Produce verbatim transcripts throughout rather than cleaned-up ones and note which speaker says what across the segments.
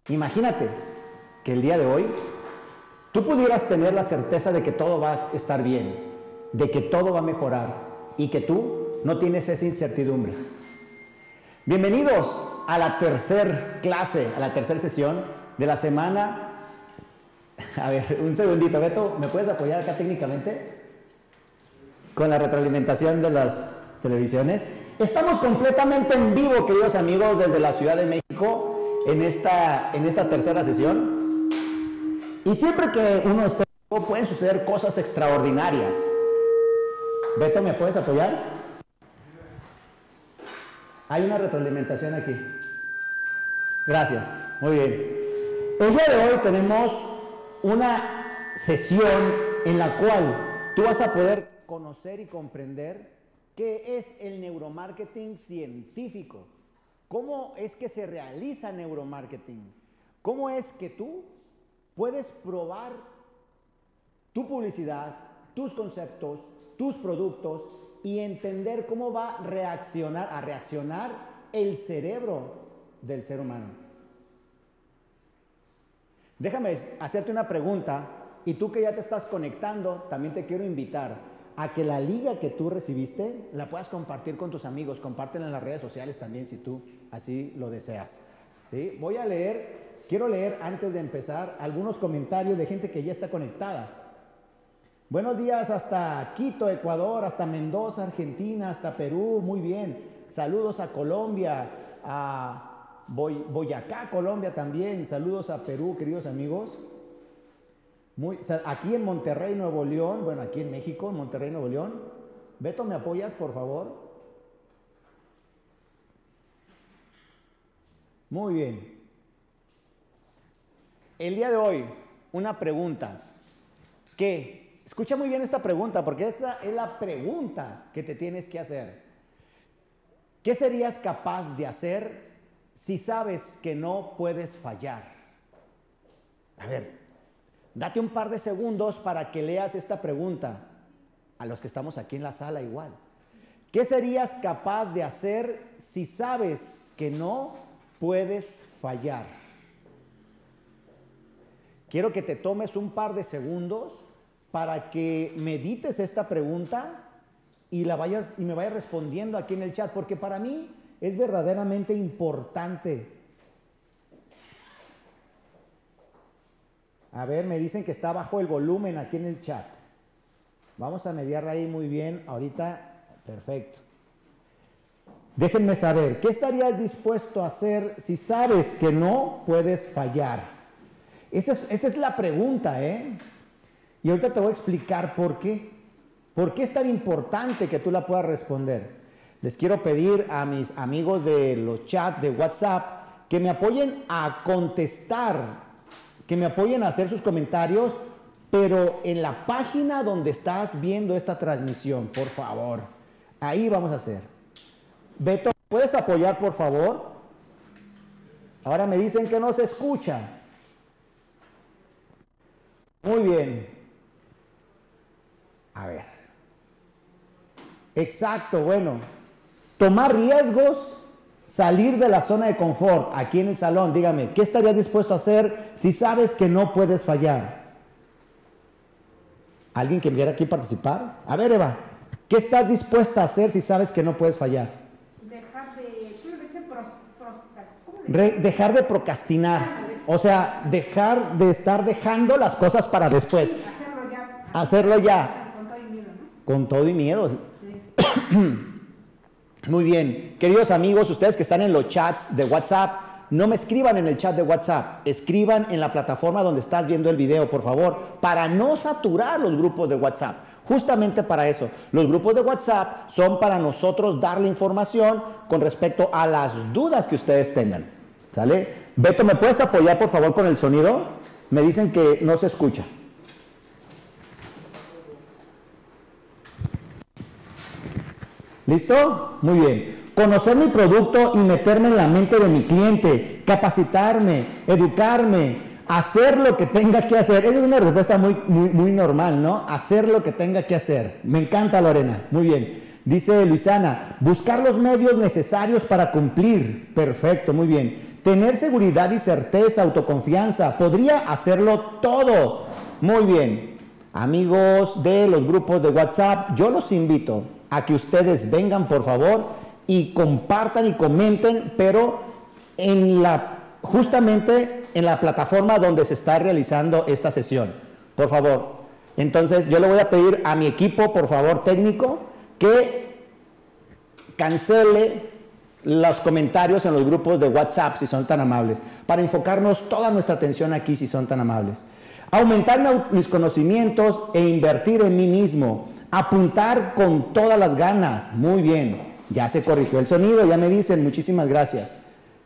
Speaker 1: Imagínate que el día de hoy tú pudieras tener la certeza de que todo va a estar bien, de que todo va a mejorar y que tú no tienes esa incertidumbre. Bienvenidos a la tercera clase, a la tercera sesión de la semana. A ver, un segundito, Beto, ¿me puedes apoyar acá técnicamente? Con la retroalimentación de las televisiones. Estamos completamente en vivo, queridos amigos, desde la Ciudad de México, en esta, en esta tercera sesión. Y siempre que uno está en vivo, pueden suceder cosas extraordinarias. Beto, ¿me puedes apoyar? Hay una retroalimentación aquí. Gracias, muy bien. El día de hoy tenemos una sesión en la cual tú vas a poder conocer y comprender qué es el neuromarketing científico, cómo es que se realiza neuromarketing, cómo es que tú puedes probar tu publicidad, tus conceptos, tus productos y entender cómo va a reaccionar, a reaccionar el cerebro del ser humano. Déjame hacerte una pregunta y tú que ya te estás conectando, también te quiero invitar a que la liga que tú recibiste la puedas compartir con tus amigos, compártela en las redes sociales también si tú así lo deseas. ¿Sí? Voy a leer, quiero leer antes de empezar algunos comentarios de gente que ya está conectada. Buenos días hasta Quito, Ecuador, hasta Mendoza, Argentina, hasta Perú, muy bien. Saludos a Colombia, a Boy, Boyacá, Colombia también. Saludos a Perú, queridos amigos. Muy, aquí en Monterrey, Nuevo León, bueno, aquí en México, en Monterrey, Nuevo León. Beto, ¿me apoyas, por favor? Muy bien. El día de hoy, una pregunta que, escucha muy bien esta pregunta, porque esta es la pregunta que te tienes que hacer. ¿Qué serías capaz de hacer si sabes que no puedes fallar? A ver, date un par de segundos para que leas esta pregunta. A los que estamos aquí en la sala igual. ¿Qué serías capaz de hacer si sabes que no puedes fallar? Quiero que te tomes un par de segundos para que medites esta pregunta y, la vayas, y me vayas respondiendo aquí en el chat, porque para mí es verdaderamente importante. A ver, me dicen que está bajo el volumen aquí en el chat. Vamos a mediar ahí muy bien. Ahorita, perfecto. Déjenme saber, ¿qué estarías dispuesto a hacer si sabes que no puedes fallar? Esta es, esta es la pregunta, ¿eh? Y ahorita te voy a explicar por qué. ¿Por qué es tan importante que tú la puedas responder? Les quiero pedir a mis amigos de los chats de WhatsApp que me apoyen a contestar, que me apoyen a hacer sus comentarios, pero en la página donde estás viendo esta transmisión, por favor. Ahí vamos a hacer. Beto, ¿puedes apoyar, por favor? Ahora me dicen que no se escucha. Muy bien. A ver. Exacto, bueno. Tomar riesgos, salir de la zona de confort, aquí en el salón. Dígame, ¿qué estarías dispuesto a hacer si sabes que no puedes fallar? ¿Alguien que viera aquí participar? A ver, Eva, ¿qué estás dispuesta a hacer si sabes que no puedes fallar?
Speaker 2: Dejar de, pros, pros,
Speaker 1: Re, dejar de procrastinar, o sea, dejar de estar dejando las cosas para después.
Speaker 2: Sí, hacerlo ya.
Speaker 1: Hacerlo ya.
Speaker 2: Con todo y miedo, ¿no?
Speaker 1: Con todo y miedo.
Speaker 2: Sí.
Speaker 1: Muy bien, queridos amigos, ustedes que están en los chats de WhatsApp, no me escriban en el chat de WhatsApp, escriban en la plataforma donde estás viendo el video, por favor, para no saturar los grupos de WhatsApp. Justamente para eso, los grupos de WhatsApp son para nosotros darle información con respecto a las dudas que ustedes tengan, ¿sale? Beto, ¿me puedes apoyar, por favor, con el sonido? Me dicen que no se escucha. ¿Listo? Muy bien. Conocer mi producto y meterme en la mente de mi cliente, capacitarme, educarme, hacer lo que tenga que hacer. Esa es una respuesta muy, muy, muy normal, ¿no? Hacer lo que tenga que hacer. Me encanta, Lorena. Muy bien. Dice Luisana, buscar los medios necesarios para cumplir. Perfecto, muy bien. Tener seguridad y certeza, autoconfianza. Podría hacerlo todo. Muy bien. Amigos de los grupos de WhatsApp, yo los invito a que ustedes vengan, por favor, y compartan y comenten, pero en la, justamente en la plataforma donde se está realizando esta sesión. Por favor. Entonces, yo le voy a pedir a mi equipo, por favor, técnico, que cancele los comentarios en los grupos de WhatsApp, si son tan amables, para enfocarnos toda nuestra atención aquí, si son tan amables. Aumentar mis conocimientos e invertir en mí mismo. Apuntar con todas las ganas. Muy bien. Ya se corrigió el sonido, ya me dicen. Muchísimas gracias.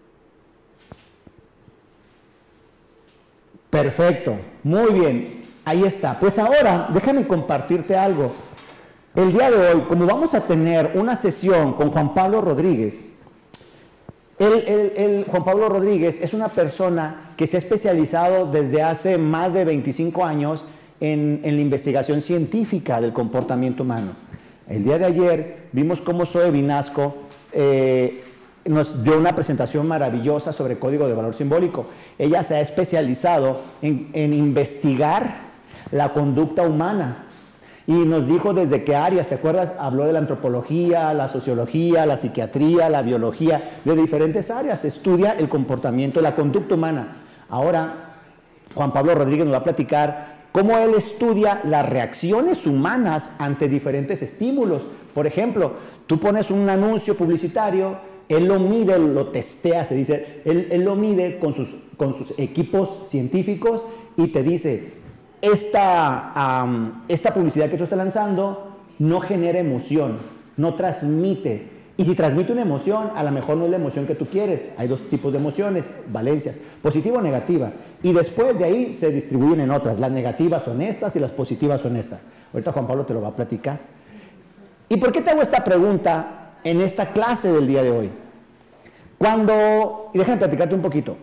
Speaker 1: Perfecto. Muy bien. Ahí está. Pues ahora, déjame compartirte algo. El día de hoy, como vamos a tener una sesión con Juan Pablo Rodríguez, el, el, el Juan Pablo Rodríguez es una persona que se ha especializado desde hace más de veinticinco años en, en la investigación científica del comportamiento humano. El día de ayer vimos cómo Zoe Vinasco eh, nos dio una presentación maravillosa sobre código de valor simbólico. Ella se ha especializado en, en investigar la conducta humana. Y nos dijo desde qué áreas, ¿te acuerdas? Habló de la antropología, la sociología, la psiquiatría, la biología, de diferentes áreas. Estudia el comportamiento, la conducta humana. Ahora, Juan Pablo Rodríguez nos va a platicar cómo él estudia las reacciones humanas ante diferentes estímulos. Por ejemplo, tú pones un anuncio publicitario, él lo mide, lo testea, se dice, él, él lo mide con sus, con sus equipos científicos y te dice, Esta, um, esta publicidad que tú estás lanzando no genera emoción, no transmite. Y si transmite una emoción, a lo mejor no es la emoción que tú quieres. Hay dos tipos de emociones, valencias, positiva o negativa. Y después de ahí se distribuyen en otras. Las negativas son estas y las positivas son estas. Ahorita Juan Pablo te lo va a platicar. ¿Y por qué te hago esta pregunta en esta clase del día de hoy? Cuando, y déjame platicarte un poquito.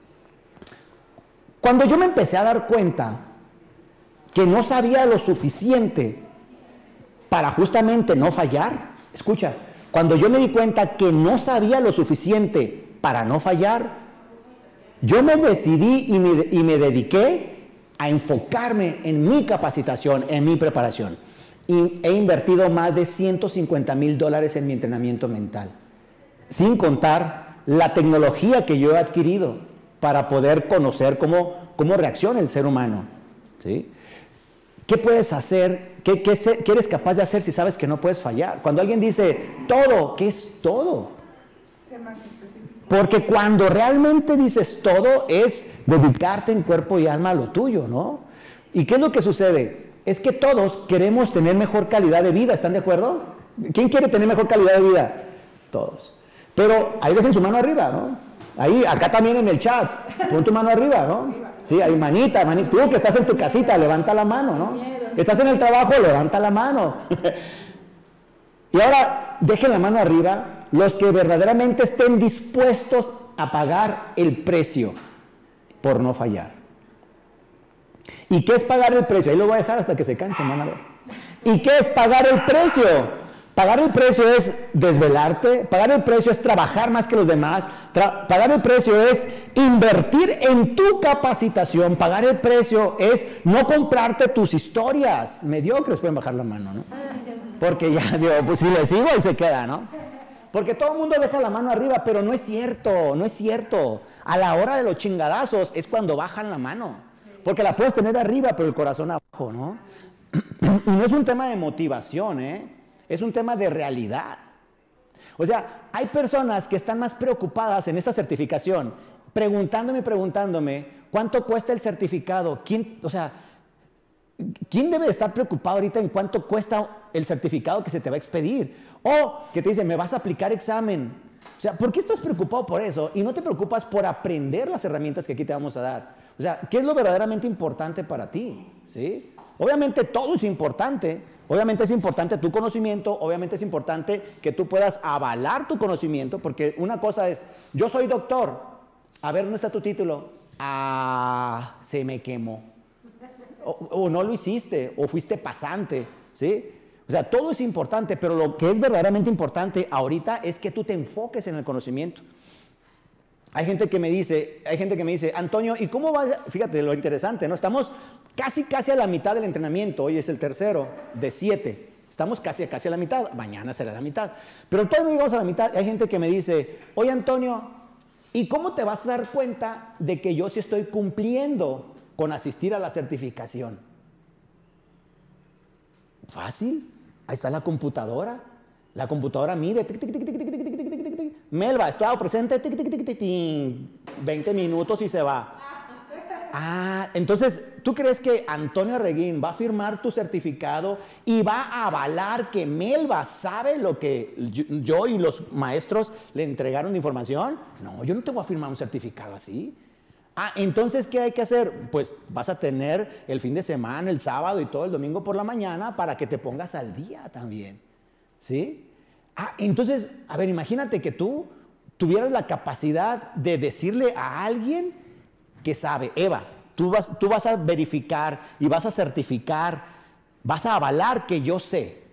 Speaker 1: Cuando yo me empecé a dar cuenta que no sabía lo suficiente para justamente no fallar. Escucha, cuando yo me di cuenta que no sabía lo suficiente para no fallar, yo me decidí y me, y me dediqué a enfocarme en mi capacitación, en mi preparación. Y he invertido más de ciento cincuenta mil dólares en mi entrenamiento mental, sin contar la tecnología que yo he adquirido para poder conocer cómo, cómo reacciona el ser humano, ¿sí? ¿Qué puedes hacer? ¿Qué, qué, ¿Qué eres capaz de hacer si sabes que no puedes fallar? Cuando alguien dice todo, ¿qué es todo? Porque cuando realmente dices todo es dedicarte en cuerpo y alma a lo tuyo, ¿no? ¿Y qué es lo que sucede? Es que todos queremos tener mejor calidad de vida, ¿están de acuerdo? ¿Quién quiere tener mejor calidad de vida? Todos. Pero ahí dejen su mano arriba, ¿no? Ahí, acá también en el chat, pon tu mano arriba, ¿no? Sí, hay manita, manita. Tú que estás en tu casita, levanta la mano, ¿no? Estás en el trabajo, levanta la mano. Y ahora, dejen la mano arriba los que verdaderamente estén dispuestos a pagar el precio por no fallar. ¿Y qué es pagar el precio? Ahí lo voy a dejar hasta que se cansen, van a ver. ¿Y qué es pagar el precio? Pagar el precio es desvelarte, pagar el precio es trabajar más que los demás, pagar el precio es invertir en tu capacitación, pagar el precio es no comprarte tus historias. Mediocres pueden bajar la mano, ¿no? Porque ya, digo, pues si le sigo y se queda, ¿no? Porque todo el mundo deja la mano arriba, pero no es cierto, no es cierto. A la hora de los chingadazos es cuando bajan la mano, porque la puedes tener arriba, pero el corazón abajo, ¿no? Y no es un tema de motivación, ¿eh? Es un tema de realidad. O sea, hay personas que están más preocupadas en esta certificación, preguntándome y preguntándome, ¿cuánto cuesta el certificado? ¿Quién, o sea, ¿quién debe estar preocupado ahorita en cuánto cuesta el certificado que se te va a expedir? O que te dicen, ¿me vas a aplicar examen? O sea, ¿por qué estás preocupado por eso? Y no te preocupas por aprender las herramientas que aquí te vamos a dar. O sea, ¿qué es lo verdaderamente importante para ti? ¿Sí? Obviamente todo es importante. Obviamente es importante tu conocimiento, obviamente es importante que tú puedas avalar tu conocimiento, porque una cosa es, yo soy doctor, a ver, ¿dónde está tu título? Ah, se me quemó. O, o no lo hiciste, o fuiste pasante, ¿sí? O sea, todo es importante, pero lo que es verdaderamente importante ahorita es que tú te enfoques en el conocimiento. Hay gente que me dice, hay gente que me dice, Antonio, ¿y cómo vas? Fíjate lo interesante, ¿no? Estamos casi, casi a la mitad del entrenamiento. Hoy es el tercero de siete. Estamos casi, casi a la mitad. Mañana será la mitad. Pero todavía no llegamos a la mitad. Hay gente que me dice, oye, Antonio, ¿y cómo te vas a dar cuenta de que yo sí estoy cumpliendo con asistir a la certificación? Fácil. Ahí está la computadora. La computadora mide. Tic, tic, tic, tic, tic, tic, tic, tic, tic, tic. Melba, estado presente. Tic, tic, tic, tic, tic, veinte minutos y se va. Ah, entonces, ¿tú crees que Antonio Reguín va a firmar tu certificado y va a avalar que Melba sabe lo que yo, yo y los maestros le entregaron de información? No, yo no te voy a firmar un certificado así. Ah, entonces, ¿qué hay que hacer? Pues vas a tener el fin de semana, el sábado y todo el domingo por la mañana para que te pongas al día también. ¿Sí? Ah, entonces, a ver, imagínate que tú tuvieras la capacidad de decirle a alguien que sabe, Eva, tú vas, tú vas a verificar y vas a certificar, vas a avalar que yo sé.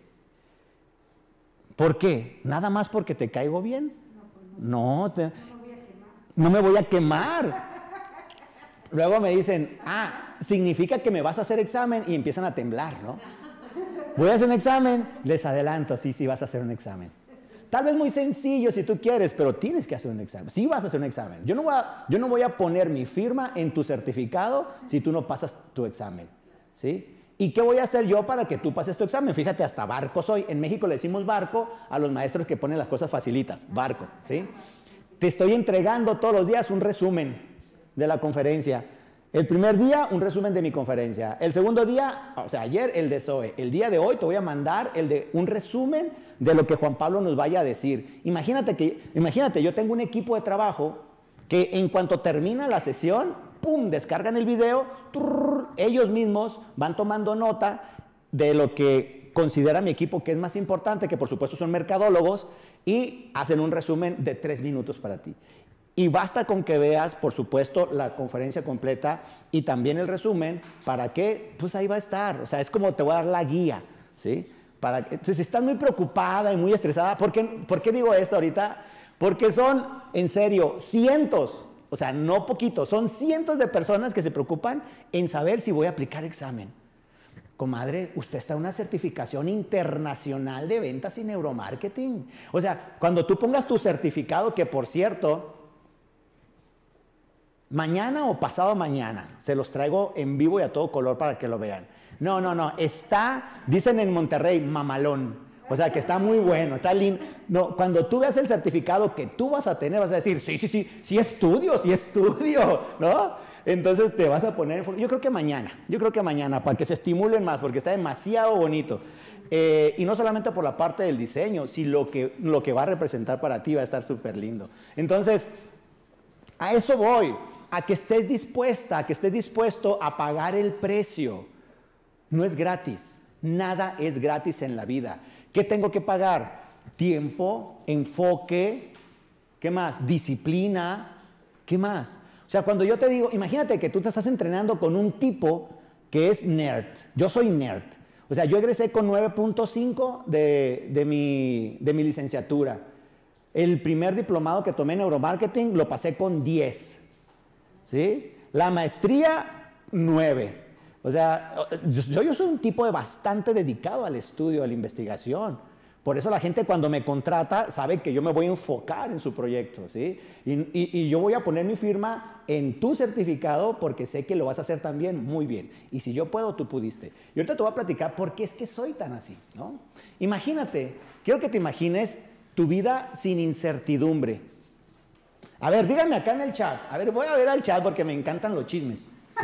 Speaker 1: ¿Por qué? ¿Nada más porque te caigo bien? No, te, no me voy a quemar. Luego me dicen, ah, significa que me vas a hacer examen y empiezan a temblar, ¿no? Voy a hacer un examen, les adelanto, sí, sí vas a hacer un examen. Tal vez muy sencillo si tú quieres, pero tienes que hacer un examen. Sí vas a hacer un examen. Yo no voy a, yo no voy a poner mi firma en tu certificado si tú no pasas tu examen, ¿sí? ¿Y qué voy a hacer yo para que tú pases tu examen? Fíjate, hasta barco soy. En México le decimos barco a los maestros que ponen las cosas facilitas. Barco, ¿sí? Te estoy entregando todos los días un resumen de la conferencia. El primer día, un resumen de mi conferencia. El segundo día, o sea, ayer el de Zoe. El día de hoy te voy a mandar el de un resumen de lo que Juan Pablo nos vaya a decir. Imagínate que, imagínate, yo tengo un equipo de trabajo que en cuanto termina la sesión, pum, descargan el video, trrr, ellos mismos van tomando nota de lo que considera mi equipo que es más importante, que por supuesto son mercadólogos, y hacen un resumen de tres minutos para ti. Y basta con que veas, por supuesto, la conferencia completa y también el resumen, ¿para qué? Pues ahí va a estar. O sea, es como te voy a dar la guía, ¿sí? Para que, entonces, si estás muy preocupada y muy estresada, ¿por qué, ¿por qué digo esto ahorita? Porque son, en serio, cientos, o sea, no poquitos, son cientos de personas que se preocupan en saber si voy a aplicar examen. Comadre, usted está en una certificación internacional de ventas y neuromarketing. O sea, cuando tú pongas tu certificado, que por cierto, mañana o pasado mañana, se los traigo en vivo y a todo color para que lo vean. No, no, no, está, dicen en Monterrey, mamalón. O sea, que está muy bueno, está lindo. No, cuando tú veas el certificado que tú vas a tener, vas a decir, sí, sí, sí, sí estudio, sí estudio, ¿no? Entonces te vas a poner, yo creo que mañana, yo creo que mañana, para que se estimulen más, porque está demasiado bonito. Eh, y no solamente por la parte del diseño, sino lo que, lo que va a representar para ti va a estar súper lindo. Entonces, a eso voy, a que estés dispuesta, a que estés dispuesto a pagar el precio. No es gratis, nada es gratis en la vida. ¿Qué tengo que pagar? Tiempo, enfoque, ¿qué más? Disciplina, ¿qué más? O sea, cuando yo te digo, imagínate que tú te estás entrenando con un tipo que es nerd. Yo soy nerd. O sea, yo egresé con nueve punto cinco de, de, mi, de mi licenciatura. El primer diplomado que tomé en neuromarketing lo pasé con diez. ¿Sí? La maestría, nueve. O sea, yo, yo soy un tipo de bastante dedicado al estudio, a la investigación. Por eso la gente cuando me contrata sabe que yo me voy a enfocar en su proyecto, ¿sí? Y, y, y yo voy a poner mi firma en tu certificado porque sé que lo vas a hacer también muy bien. Y si yo puedo, tú pudiste. Y ahorita te voy a platicar por qué es que soy tan así, ¿no? Imagínate, quiero que te imagines tu vida sin incertidumbre. A ver, díganme acá en el chat. A ver, voy a ver al chat porque me encantan los chismes, ¿sí?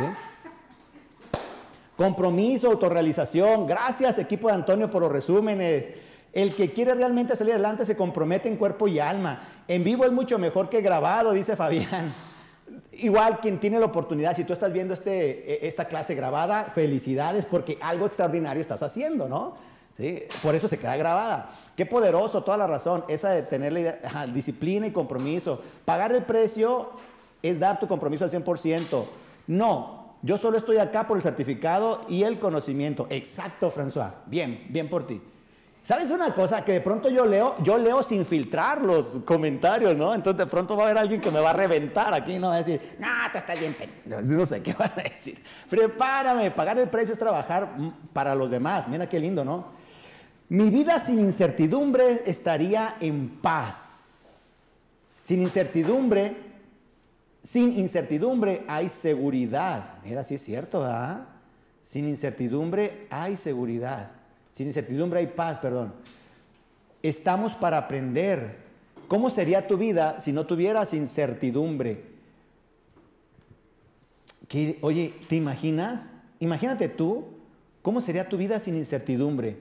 Speaker 1: Compromiso, autorrealización. Gracias, equipo de Antonio, por los resúmenes. El que quiere realmente salir adelante se compromete en cuerpo y alma. En vivo es mucho mejor que grabado, dice Fabián. Igual, quien tiene la oportunidad, si tú estás viendo este, esta clase grabada, felicidades porque algo extraordinario estás haciendo, ¿no? ¿Sí? Por eso se queda grabada. Qué poderoso, toda la razón, esa de tener la idea, ajá, disciplina y compromiso. Pagar el precio es dar tu compromiso al cien por ciento. No, yo solo estoy acá por el certificado y el conocimiento. Exacto, François. Bien, bien por ti. ¿Sabes una cosa? Que de pronto yo leo, yo leo sin filtrar los comentarios, ¿no? Entonces de pronto va a haber alguien que me va a reventar aquí, ¿no? Va a decir, no, tú estás bien pendejo. No sé qué van a decir. Prepárame, pagar el precio es trabajar para los demás. Mira qué lindo, ¿no? Mi vida sin incertidumbre estaría en paz. Sin incertidumbre, sin incertidumbre hay seguridad. Mira, sí es cierto, ¿verdad? Sin incertidumbre hay seguridad. Sin incertidumbre hay paz, perdón. Estamos para aprender. ¿Cómo sería tu vida si no tuvieras incertidumbre? ¿Qué? Oye, ¿te imaginas? Imagínate tú, ¿cómo sería tu vida sin incertidumbre?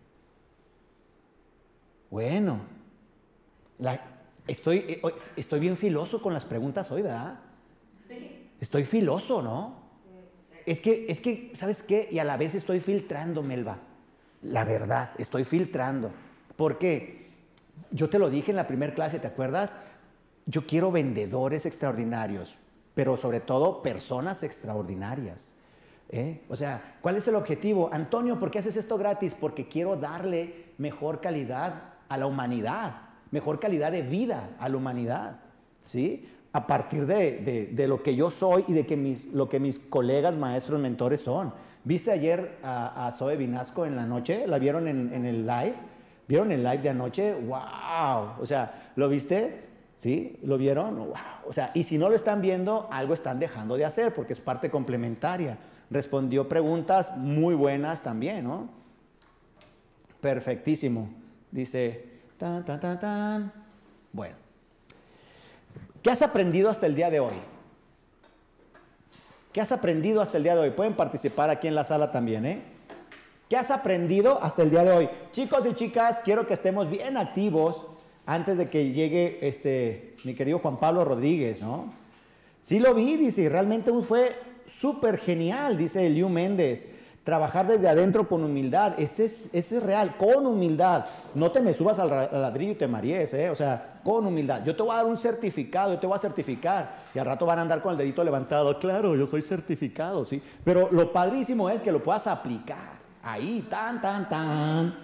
Speaker 1: Bueno, la, estoy, estoy bien filoso con las preguntas hoy, ¿verdad? Sí. Estoy filoso, ¿no? Sí. Es que, es que, ¿sabes qué? Y a la vez estoy filtrando, Melba. La verdad, estoy filtrando. ¿Por qué? Yo te lo dije en la primera clase, ¿te acuerdas? Yo quiero vendedores extraordinarios, pero sobre todo personas extraordinarias. ¿Eh? O sea, ¿cuál es el objetivo? Antonio, ¿por qué haces esto gratis? Porque quiero darle mejor calidad a la humanidad, mejor calidad de vida a la humanidad, ¿sí? A partir de, de, de lo que yo soy y de que mis, lo que mis colegas, maestros, mentores son. ¿Viste ayer a, a Zoe Vinasco en la noche? ¿La vieron en, en el live? ¿Vieron el live de anoche? ¡Wow! O sea, ¿lo viste? ¿Sí? ¿Lo vieron? ¡Wow! O sea, y si no lo están viendo, algo están dejando de hacer porque es parte complementaria. Respondió preguntas muy buenas también, ¿no? Perfectísimo. Dice, tan, tan, tan, tan. Bueno. ¿Qué has aprendido hasta el día de hoy? ¿Qué has aprendido hasta el día de hoy? Pueden participar aquí en la sala también, ¿eh? ¿Qué has aprendido hasta el día de hoy? Chicos y chicas, quiero que estemos bien activos antes de que llegue este, mi querido Juan Pablo Rodríguez, ¿no? Sí lo vi, dice, realmente fue súper genial, dice Eliu Méndez. Trabajar desde adentro con humildad, ese es, ese es real, con humildad. No te me subas al, al ladrillo y te marees, ¿eh? O sea, con humildad. Yo te voy a dar un certificado, yo te voy a certificar. Y al rato van a andar con el dedito levantado. Claro, yo soy certificado, ¿sí? Pero lo padrísimo es que lo puedas aplicar. Ahí, tan, tan, tan.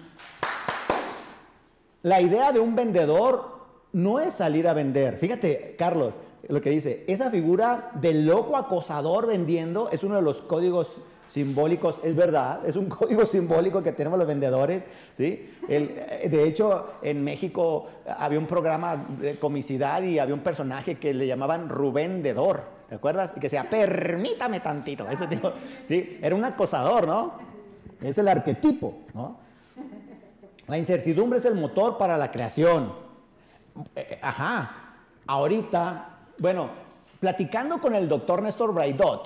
Speaker 1: La idea de un vendedor no es salir a vender. Fíjate, Carlos, lo que dice, esa figura del loco acosador vendiendo es uno de los códigos simbólicos, es verdad, es un código simbólico que tenemos los vendedores, ¿sí? El, de hecho, en México había un programa de comicidad y había un personaje que le llamaban Rubendedor, ¿te acuerdas? Y que decía, permítame tantito, ese tipo, ¿sí? Era un acosador, ¿no? Es el arquetipo, ¿no? La incertidumbre es el motor para la creación. Eh, ajá, ahorita, bueno, platicando con el doctor Néstor Braidot,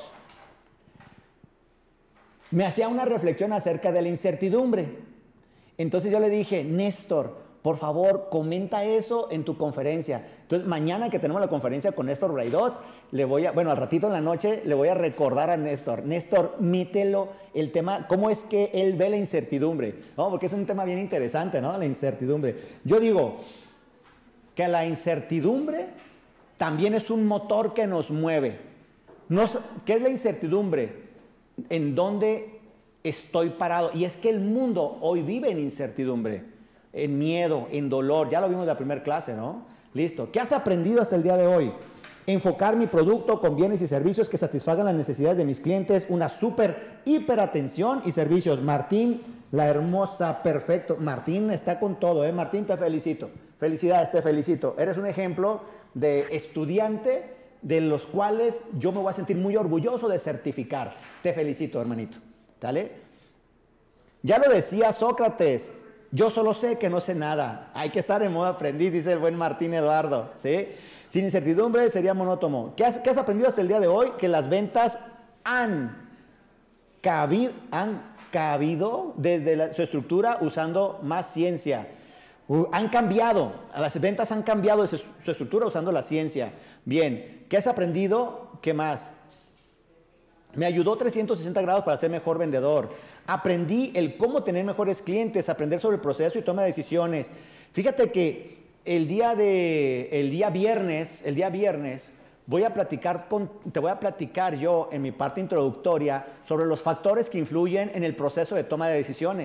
Speaker 1: me hacía una reflexión acerca de la incertidumbre. Entonces yo le dije, Néstor, por favor, comenta eso en tu conferencia. Entonces, mañana que tenemos la conferencia con Néstor Braidot, le voy a, bueno, al ratito en la noche, le voy a recordar a Néstor. Néstor, mítelo el tema, ¿cómo es que él ve la incertidumbre? ¿No? Porque es un tema bien interesante, ¿no? La incertidumbre. Yo digo que la incertidumbre también es un motor que nos mueve. Nos, ¿qué es la incertidumbre? En dónde estoy parado. Y es que el mundo hoy vive en incertidumbre, en miedo, en dolor. Ya lo vimos en la primera clase, ¿no? Listo. ¿Qué has aprendido hasta el día de hoy? Enfocar mi producto con bienes y servicios que satisfagan las necesidades de mis clientes. Una súper, hiper atención y servicios. Martín, la hermosa, perfecto. Martín está con todo, ¿eh? Martín, te felicito. Felicidades, te felicito. Eres un ejemplo de estudiante de los cuales yo me voy a sentir muy orgulloso de certificar. Te felicito, hermanito. ¿Sale? Ya lo decía Sócrates, yo solo sé que no sé nada. Hay que estar en modo aprendiz, dice el buen Martín Eduardo. ¿Sí? Sin incertidumbre sería monótono. ¿Qué has, qué has aprendido hasta el día de hoy? Que las ventas han cabido, han cabido desde la, su estructura usando más ciencia. Uh, han cambiado, las ventas han cambiado de su, su estructura usando la ciencia. Bien, ¿qué has aprendido? ¿Qué más? Me ayudó trescientos sesenta grados para ser mejor vendedor. Aprendí el cómo tener mejores clientes, aprender sobre el proceso y toma de decisiones. Fíjate que el día de, el día viernes, el día viernes, voy a platicar con, te voy a platicar yo en mi parte introductoria sobre los factores que influyen en el proceso de toma de decisiones.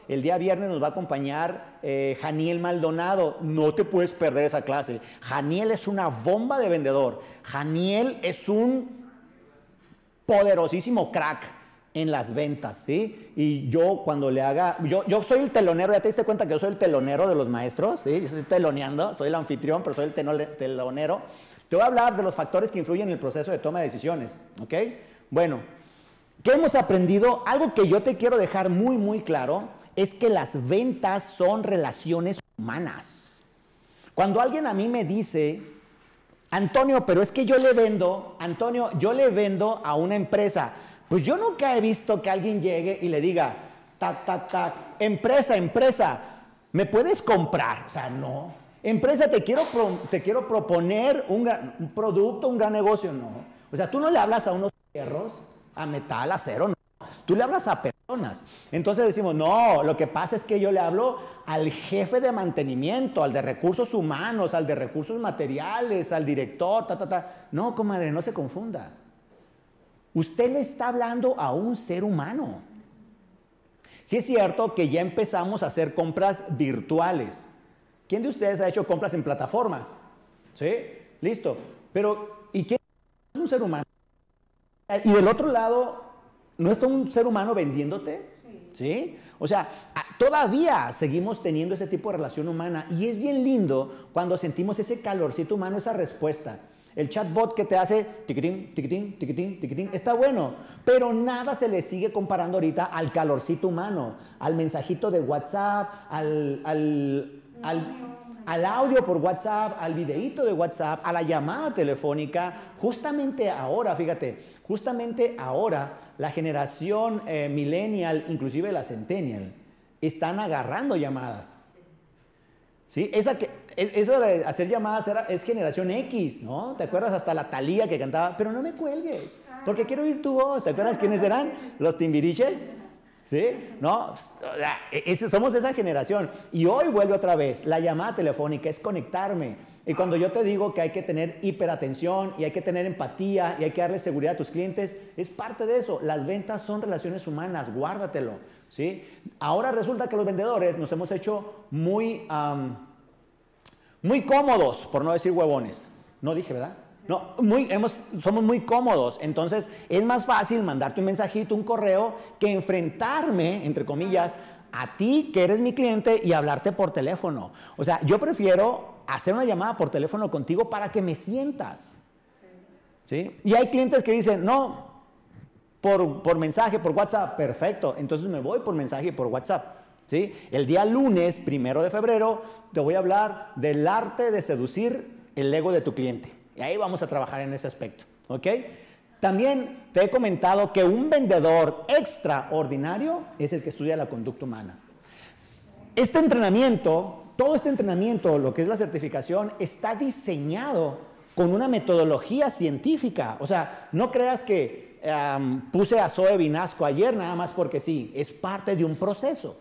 Speaker 1: el día viernes nos va a acompañar eh, Janiel Maldonado. No te puedes perder esa clase. Janiel es una bomba de vendedor. Janiel es un poderosísimo crack en las ventas, ¿sí? Y yo cuando le haga, yo, yo soy el telonero, ya te diste cuenta que yo soy el telonero de los maestros, ¿sí? Yo estoy teloneando, soy el anfitrión, pero soy el telonero. Te voy a hablar de los factores que influyen en el proceso de toma de decisiones, ¿ok? Bueno, ¿qué hemos aprendido? Algo que yo te quiero dejar muy, muy claro es que las ventas son relaciones humanas. Cuando alguien a mí me dice, Antonio, pero es que yo le vendo, Antonio, yo le vendo a una empresa, pues yo nunca he visto que alguien llegue y le diga, tac, tac, tac, empresa, empresa, ¿me puedes comprar? O sea, no. Empresa, te quiero, pro, te quiero proponer un, gran, un producto, un gran negocio, no. O sea, tú no le hablas a unos fierros, a metal, acero, no. Tú le hablas a personas. Entonces decimos, no, lo que pasa es que yo le hablo al jefe de mantenimiento, al de recursos humanos, al de recursos materiales, al director, ta, ta, ta. No, comadre, no se confunda. Usted le está hablando a un ser humano. Sí es cierto que ya empezamos a hacer compras virtuales. ¿Quién de ustedes ha hecho compras en plataformas? ¿Sí? Listo. Pero, ¿y quién es un ser humano? Y del otro lado, ¿no está un ser humano vendiéndote? Sí. ¿Sí? O sea, todavía seguimos teniendo ese tipo de relación humana y es bien lindo cuando sentimos ese calorcito humano, esa respuesta. El chatbot que te hace tiquitín, tiquitín, tiquitín, tiquitín, está bueno, pero nada se le sigue comparando ahorita al calorcito humano, al mensajito de WhatsApp, al, al, al, al audio por WhatsApp, al videíto de WhatsApp, a la llamada telefónica. Justamente ahora, fíjate, justamente ahora la generación eh, millennial, inclusive la centennial, están agarrando llamadas. ¿Sí? Esa, que, esa de hacer llamadas era, es generación X, ¿no? ¿Te acuerdas? Hasta la Thalía que cantaba, pero no me cuelgues, porque quiero oír tu voz. ¿Te acuerdas quiénes eran? Los Timbiriches. ¿Sí? ¿No? Ese, somos esa generación. Y hoy vuelve otra vez. La llamada telefónica es conectarme. Y cuando yo te digo que hay que tener hiperatención y hay que tener empatía y hay que darle seguridad a tus clientes, es parte de eso. Las ventas son relaciones humanas, guárdatelo. ¿Sí? Ahora resulta que los vendedores nos hemos hecho muy, um, muy cómodos, por no decir huevones. No dije, ¿verdad? No, muy, hemos, somos muy cómodos. Entonces es más fácil mandarte un mensajito, un correo, que enfrentarme, entre comillas, a ti que eres mi cliente y hablarte por teléfono. O sea, yo prefiero hacer una llamada por teléfono contigo para que me sientas. ¿Sí? Y hay clientes que dicen, no, por, por mensaje, por WhatsApp, perfecto. Entonces me voy por mensaje y por WhatsApp. ¿Sí? El día lunes, primero de febrero, te voy a hablar del arte de seducir el ego de tu cliente. Y ahí vamos a trabajar en ese aspecto. ¿Ok? También te he comentado que un vendedor extraordinario es el que estudia la conducta humana. Este entrenamiento, todo este entrenamiento, lo que es la certificación, está diseñado con una metodología científica. O sea, no creas que um, puse a Zoe Vinasco ayer nada más porque sí. Es parte de un proceso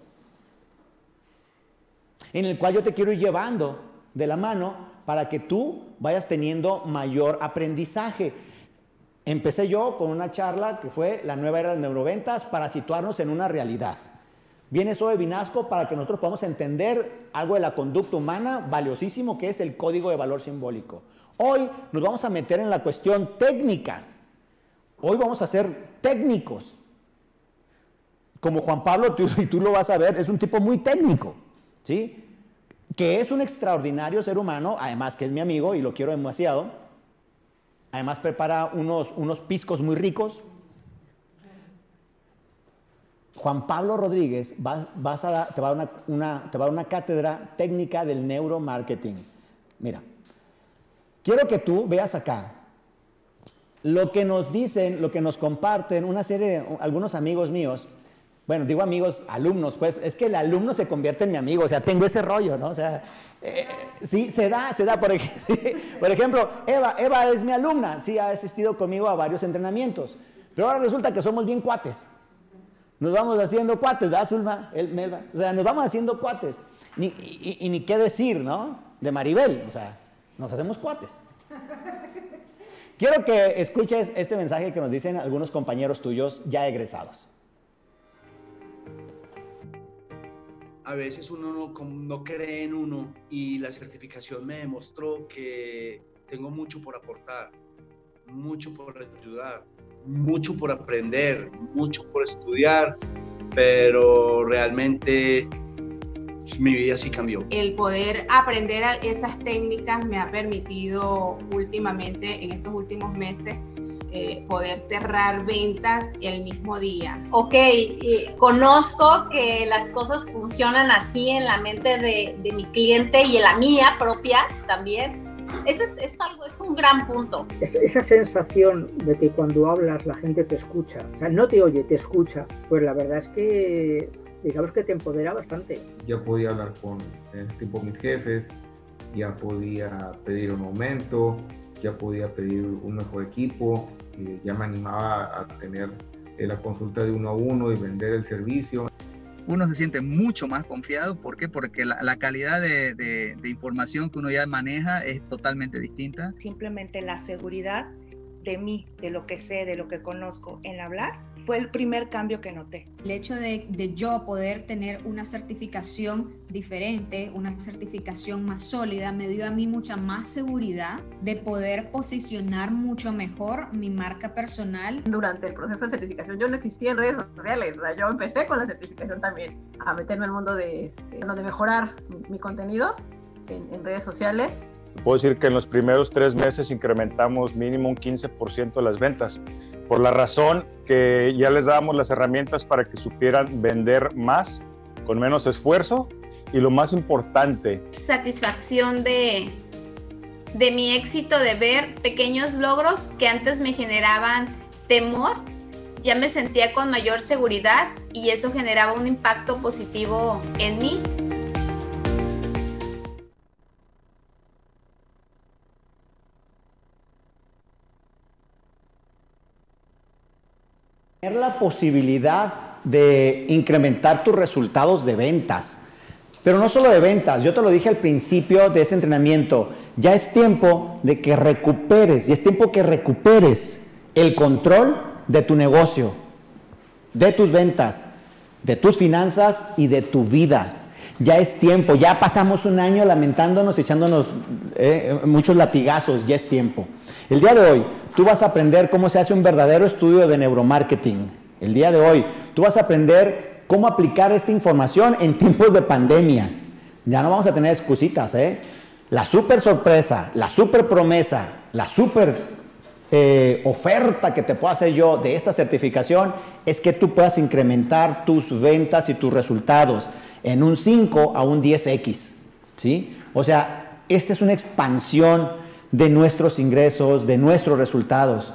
Speaker 1: en el cual yo te quiero ir llevando de la mano para que tú vayas teniendo mayor aprendizaje. Empecé yo con una charla que fue la nueva era de neuroventas para situarnos en una realidad. Viene Zoe Vinasco para que nosotros podamos entender algo de la conducta humana valiosísimo que es el código de valor simbólico. Hoy nos vamos a meter en la cuestión técnica. Hoy vamos a ser técnicos. Como Juan Pablo, tú, y tú lo vas a ver, es un tipo muy técnico, ¿sí? Que es un extraordinario ser humano, además que es mi amigo y lo quiero demasiado. Además prepara unos, unos piscos muy ricos. Juan Pablo Rodríguez va, vas a, te, va a dar una, una, te va a dar una cátedra técnica del neuromarketing. Mira, quiero que tú veas acá lo que nos dicen, lo que nos comparten una serie, algunos amigos míos. Bueno, digo amigos, alumnos, pues, es que el alumno se convierte en mi amigo, o sea, tengo ese rollo, ¿no? O sea, eh, sí, se da, se da, por, ej sí, por ejemplo, Eva, Eva es mi alumna, sí, ha asistido conmigo a varios entrenamientos, pero ahora resulta que somos bien cuates, nos vamos haciendo cuates, ¿verdad, Zulma? El, Melba, o sea, nos vamos haciendo cuates, ni, y, y ni qué decir, ¿no? De Maribel, o sea, nos hacemos cuates. Quiero que escuches este mensaje que nos dicen algunos compañeros tuyos ya egresados.
Speaker 3: a veces uno no, no cree en uno, y la certificación me demostró que tengo mucho por aportar, mucho por ayudar, mucho por aprender, mucho por estudiar, pero realmente mi vida sí cambió.
Speaker 4: El poder aprender esas técnicas me ha permitido últimamente, en estos últimos meses, eh, poder cerrar ventas el mismo día.
Speaker 5: Ok, eh, conozco que las cosas funcionan así en la mente de, de mi cliente y en la mía propia también. Ese es, es, algo, es un gran punto.
Speaker 6: Es, esa sensación de que cuando hablas la gente te escucha, o sea, no te oye, te escucha, pues la verdad es que digamos que te empodera bastante.
Speaker 7: Ya podía hablar con eh, tipo mis jefes, ya podía pedir un aumento, ya podía pedir un mejor equipo, eh, ya me animaba a tener eh, la consulta de uno a uno y vender el servicio.
Speaker 8: Uno se siente mucho más confiado. ¿Por qué? Porque la, la calidad de, de, de información que uno ya maneja es totalmente distinta.
Speaker 9: Simplemente la seguridad de mí, de lo que sé, de lo que conozco en hablar, fue el primer cambio que noté.
Speaker 10: El hecho de, de yo poder tener una certificación diferente, una certificación más sólida, me dio a mí mucha más seguridad de poder posicionar mucho mejor mi marca personal.
Speaker 11: Durante el proceso de certificación yo no existía en redes sociales, o sea, yo empecé con la certificación también a meterme al mundo de, este, de mejorar mi, mi contenido en, en redes sociales.
Speaker 12: Puedo decir que en los primeros tres meses incrementamos mínimo un quince por ciento las ventas, por la razón que ya les dábamos las herramientas para que supieran vender más, con menos esfuerzo, y lo más importante,
Speaker 13: satisfacción de, de mi éxito, de ver pequeños logros que antes me generaban temor, ya me sentía con mayor seguridad y eso generaba un impacto positivo en mí.
Speaker 1: Tener la posibilidad de incrementar tus resultados de ventas, pero no solo de ventas. Yo te lo dije al principio de este entrenamiento, ya es tiempo de que recuperes, y es tiempo que recuperes el control de tu negocio, de tus ventas, de tus finanzas y de tu vida. Ya es tiempo, ya pasamos un año lamentándonos, echándonos eh, muchos latigazos, ya es tiempo. El día de hoy, tú vas a aprender cómo se hace un verdadero estudio de neuromarketing. El día de hoy, tú vas a aprender cómo aplicar esta información en tiempos de pandemia. Ya no vamos a tener excusitas, ¿eh? La super sorpresa, la super promesa, la super eh, oferta que te puedo hacer yo de esta certificación es que tú puedas incrementar tus ventas y tus resultados en un cinco a un diez equis, ¿sí? O sea, esta es una expansión de nuestros ingresos, de nuestros resultados.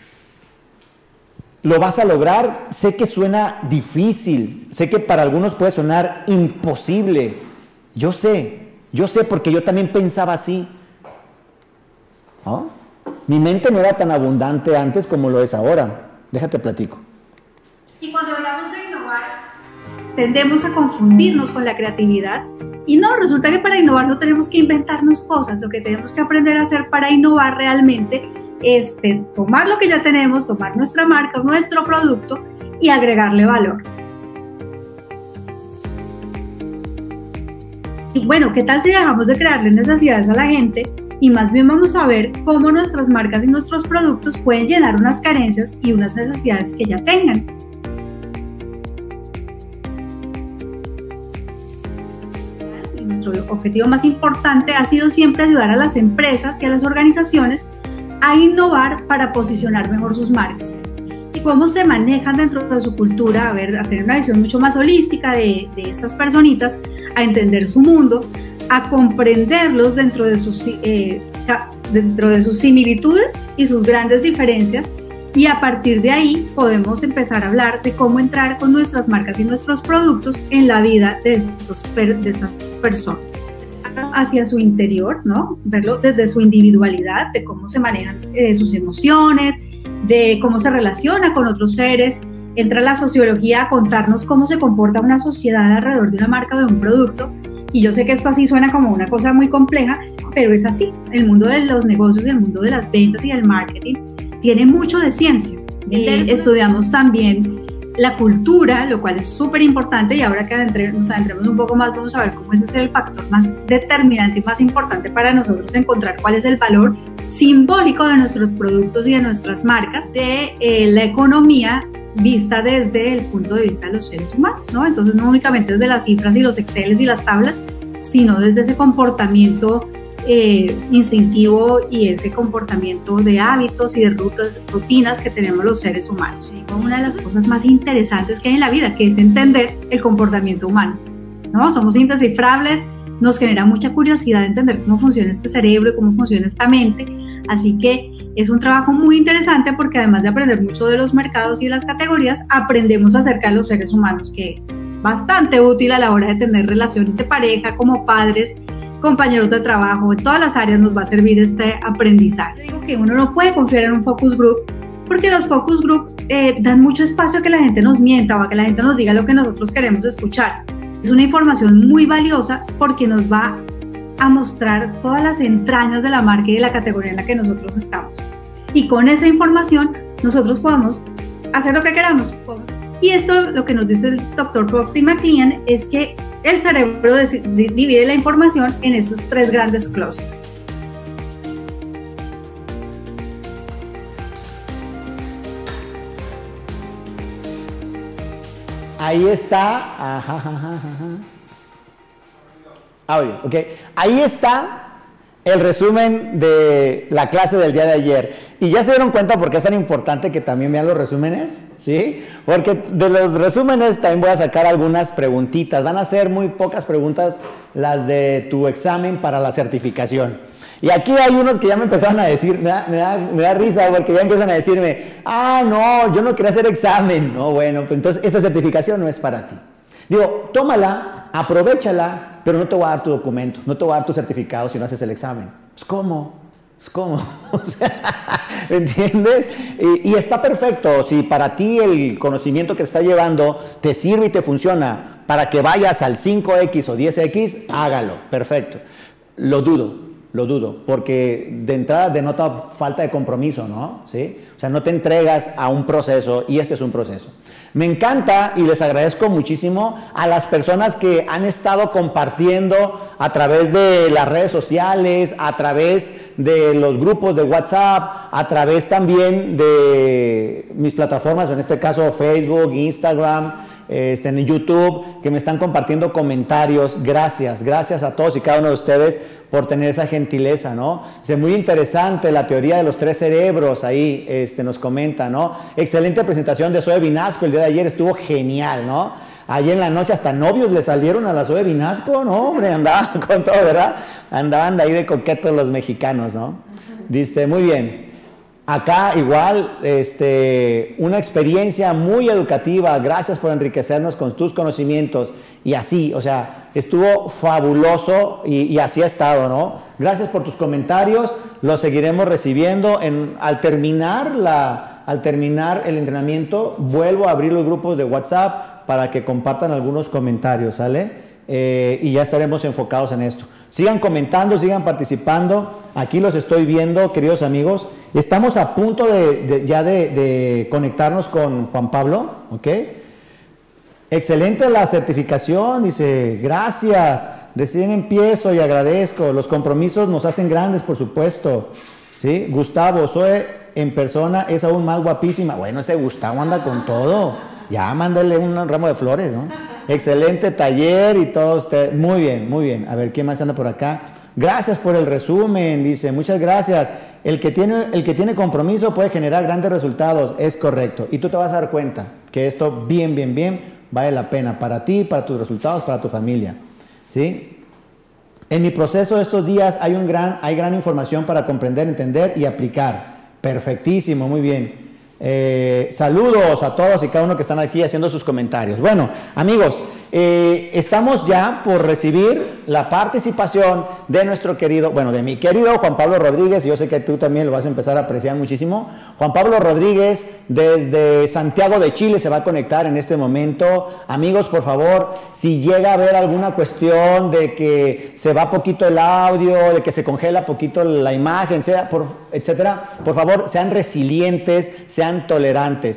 Speaker 1: Lo vas a lograr. Sé que suena difícil, sé que para algunos puede sonar imposible. Yo sé, yo sé porque yo también pensaba así, ¿no? Mi mente no era tan abundante antes como lo es ahora. Déjate platico.
Speaker 2: Y cuando hablamos de innovar, tendemos a confundirnos con la creatividad. Y no, resulta que para innovar no tenemos que inventarnos cosas. Lo que tenemos que aprender a hacer para innovar realmente es de tomar lo que ya tenemos, tomar nuestra marca, nuestro producto y agregarle valor. Y bueno, ¿qué tal si dejamos de crearle necesidades a la gente y más bien vamos a ver cómo nuestras marcas y nuestros productos pueden llenar unas carencias y unas necesidades que ya tengan? Nuestro objetivo más importante ha sido siempre ayudar a las empresas y a las organizaciones a innovar para posicionar mejor sus marcas y cómo se manejan dentro de su cultura, a ver, a tener una visión mucho más holística de, de estas personitas, a entender su mundo, a comprenderlos dentro de sus, eh, dentro de sus similitudes y sus grandes diferencias, y a partir de ahí podemos empezar a hablar de cómo entrar con nuestras marcas y nuestros productos en la vida de, estos, de estas personas, hacia su interior, ¿no? Verlo desde su individualidad, de cómo se manejan eh, sus emociones, de cómo se relaciona con otros seres. Entra la sociología a contarnos cómo se comporta una sociedad alrededor de una marca o de un producto, y yo sé que esto así suena como una cosa muy compleja, pero es así. El mundo de los negocios, el mundo de las ventas y del marketing tiene mucho de ciencia. Eh, estudiamos también la cultura, lo cual es súper importante, y ahora que adentre, nos adentremos un poco más, vamos a ver cómo ese es el factor más determinante y más importante para nosotros encontrar cuál es el valor simbólico de nuestros productos y de nuestras marcas, de eh, la economía vista desde el punto de vista de los seres humanos, ¿no? Entonces no únicamente desde las cifras y los exceles y las tablas, sino desde ese comportamiento eh, instintivo y ese comportamiento de hábitos y de rutas, rutinas que tenemos los seres humanos. Y una de las cosas más interesantes que hay en la vida, que es entender el comportamiento humano, ¿no? Somos indescifrables, nos genera mucha curiosidad de entender cómo funciona este cerebro y cómo funciona esta mente, así que es un trabajo muy interesante porque además de aprender mucho de los mercados y de las categorías, aprendemos acerca de los seres humanos, que es bastante útil a la hora de tener relaciones de pareja, como padres, compañeros de trabajo, en todas las áreas nos va a servir este aprendizaje. Digo que uno no puede confiar en un focus group porque los focus group eh, dan mucho espacio a que la gente nos mienta o a que la gente nos diga lo que nosotros queremos escuchar. Es una información muy valiosa porque nos va a mostrar todas las entrañas de la marca y de la categoría en la que nosotros estamos. Y con esa información nosotros podemos hacer lo que queramos. Y esto, lo que nos dice el doctor Proctor McLean, es que el cerebro divide la información en estos tres grandes clústeres.
Speaker 1: Ahí está. Ajá, ajá, ajá. Audio, ok. Ahí está el resumen de la clase del día de ayer. Y ya se dieron cuenta por qué es tan importante que también vean los resúmenes, ¿sí? Porque de los resúmenes también voy a sacar algunas preguntitas. Van a ser muy pocas preguntas las de tu examen para la certificación. Y aquí hay unos que ya me empezaron a decir, me da, me da, me da risa porque ya empiezan a decirme, ah, no, yo no quería hacer examen. No, bueno, pues entonces esta certificación no es para ti. Digo, tómala, aprovéchala, pero no te voy a dar tu documento, no te voy a dar tu certificado si no haces el examen. Pues, ¿cómo? Pues, ¿cómo? O sea, ¿me entiendes? Y, y está perfecto. Si para ti el conocimiento que te está llevando te sirve y te funciona para que vayas al cinco equis o diez equis, hágalo. Perfecto. Lo dudo. Lo dudo, porque de entrada denota falta de compromiso, ¿no? ¿Sí? O sea, no te entregas a un proceso y este es un proceso. Me encanta y les agradezco muchísimo a las personas que han estado compartiendo a través de las redes sociales, a través de los grupos de WhatsApp, a través también de mis plataformas, en este caso Facebook, Instagram, este, en YouTube, que me están compartiendo comentarios. Gracias, gracias a todos y cada uno de ustedes por tener esa gentileza, ¿no? Es muy interesante la teoría de los tres cerebros, ahí este, nos comenta, ¿no? Excelente presentación de Zoe Vinasco, el día de ayer estuvo genial, ¿no? Ayer en la noche hasta novios le salieron a la Zoe Vinasco, ¿no? Hombre, andaban con todo, ¿verdad? Andaban de ahí de coquetos los mexicanos, ¿no? Dice, muy bien. Acá igual, este, una experiencia muy educativa, gracias por enriquecernos con tus conocimientos y así, o sea, estuvo fabuloso y, y así ha estado, ¿no? Gracias por tus comentarios, los seguiremos recibiendo. En, al, terminar la, al terminar el entrenamiento, vuelvo a abrir los grupos de WhatsApp para que compartan algunos comentarios, ¿sale? Eh, y ya estaremos enfocados en esto. Sigan comentando, sigan participando. Aquí los estoy viendo, queridos amigos. Estamos a punto de, de, ya de, de conectarnos con Juan Pablo, ¿ok? Excelente la certificación, dice, gracias. Recién empiezo y agradezco. Los compromisos nos hacen grandes, por supuesto. ¿Sí? Gustavo, Zoe en persona es aún más guapísima. Bueno, ese Gustavo anda con todo. Ya, mándale un ramo de flores, ¿no? Excelente taller y todo usted. Muy bien, muy bien. A ver, ¿quién más anda por acá? Gracias por el resumen, dice, muchas gracias. El que tiene, el que tiene compromiso puede generar grandes resultados, es correcto. Y tú te vas a dar cuenta que esto bien, bien, bien vale la pena para ti, para tus resultados, para tu familia. ¿Sí? En mi proceso de estos días hay, un gran, hay gran información para comprender, entender y aplicar. Perfectísimo, muy bien. Eh, saludos a todos y cada uno que están aquí haciendo sus comentarios. Bueno, amigos, eh, estamos ya por recibir la participación de nuestro querido, bueno, de mi querido Juan Pablo Rodríguez, y yo sé que tú también lo vas a empezar a apreciar muchísimo. Juan Pablo Rodríguez desde Santiago de Chile se va a conectar en este momento. Amigos, por favor, si llega a haber alguna cuestión de que se va poquito el audio, de que se congela poquito la imagen, sea, por, etcétera, por favor, sean resilientes, sean tolerantes.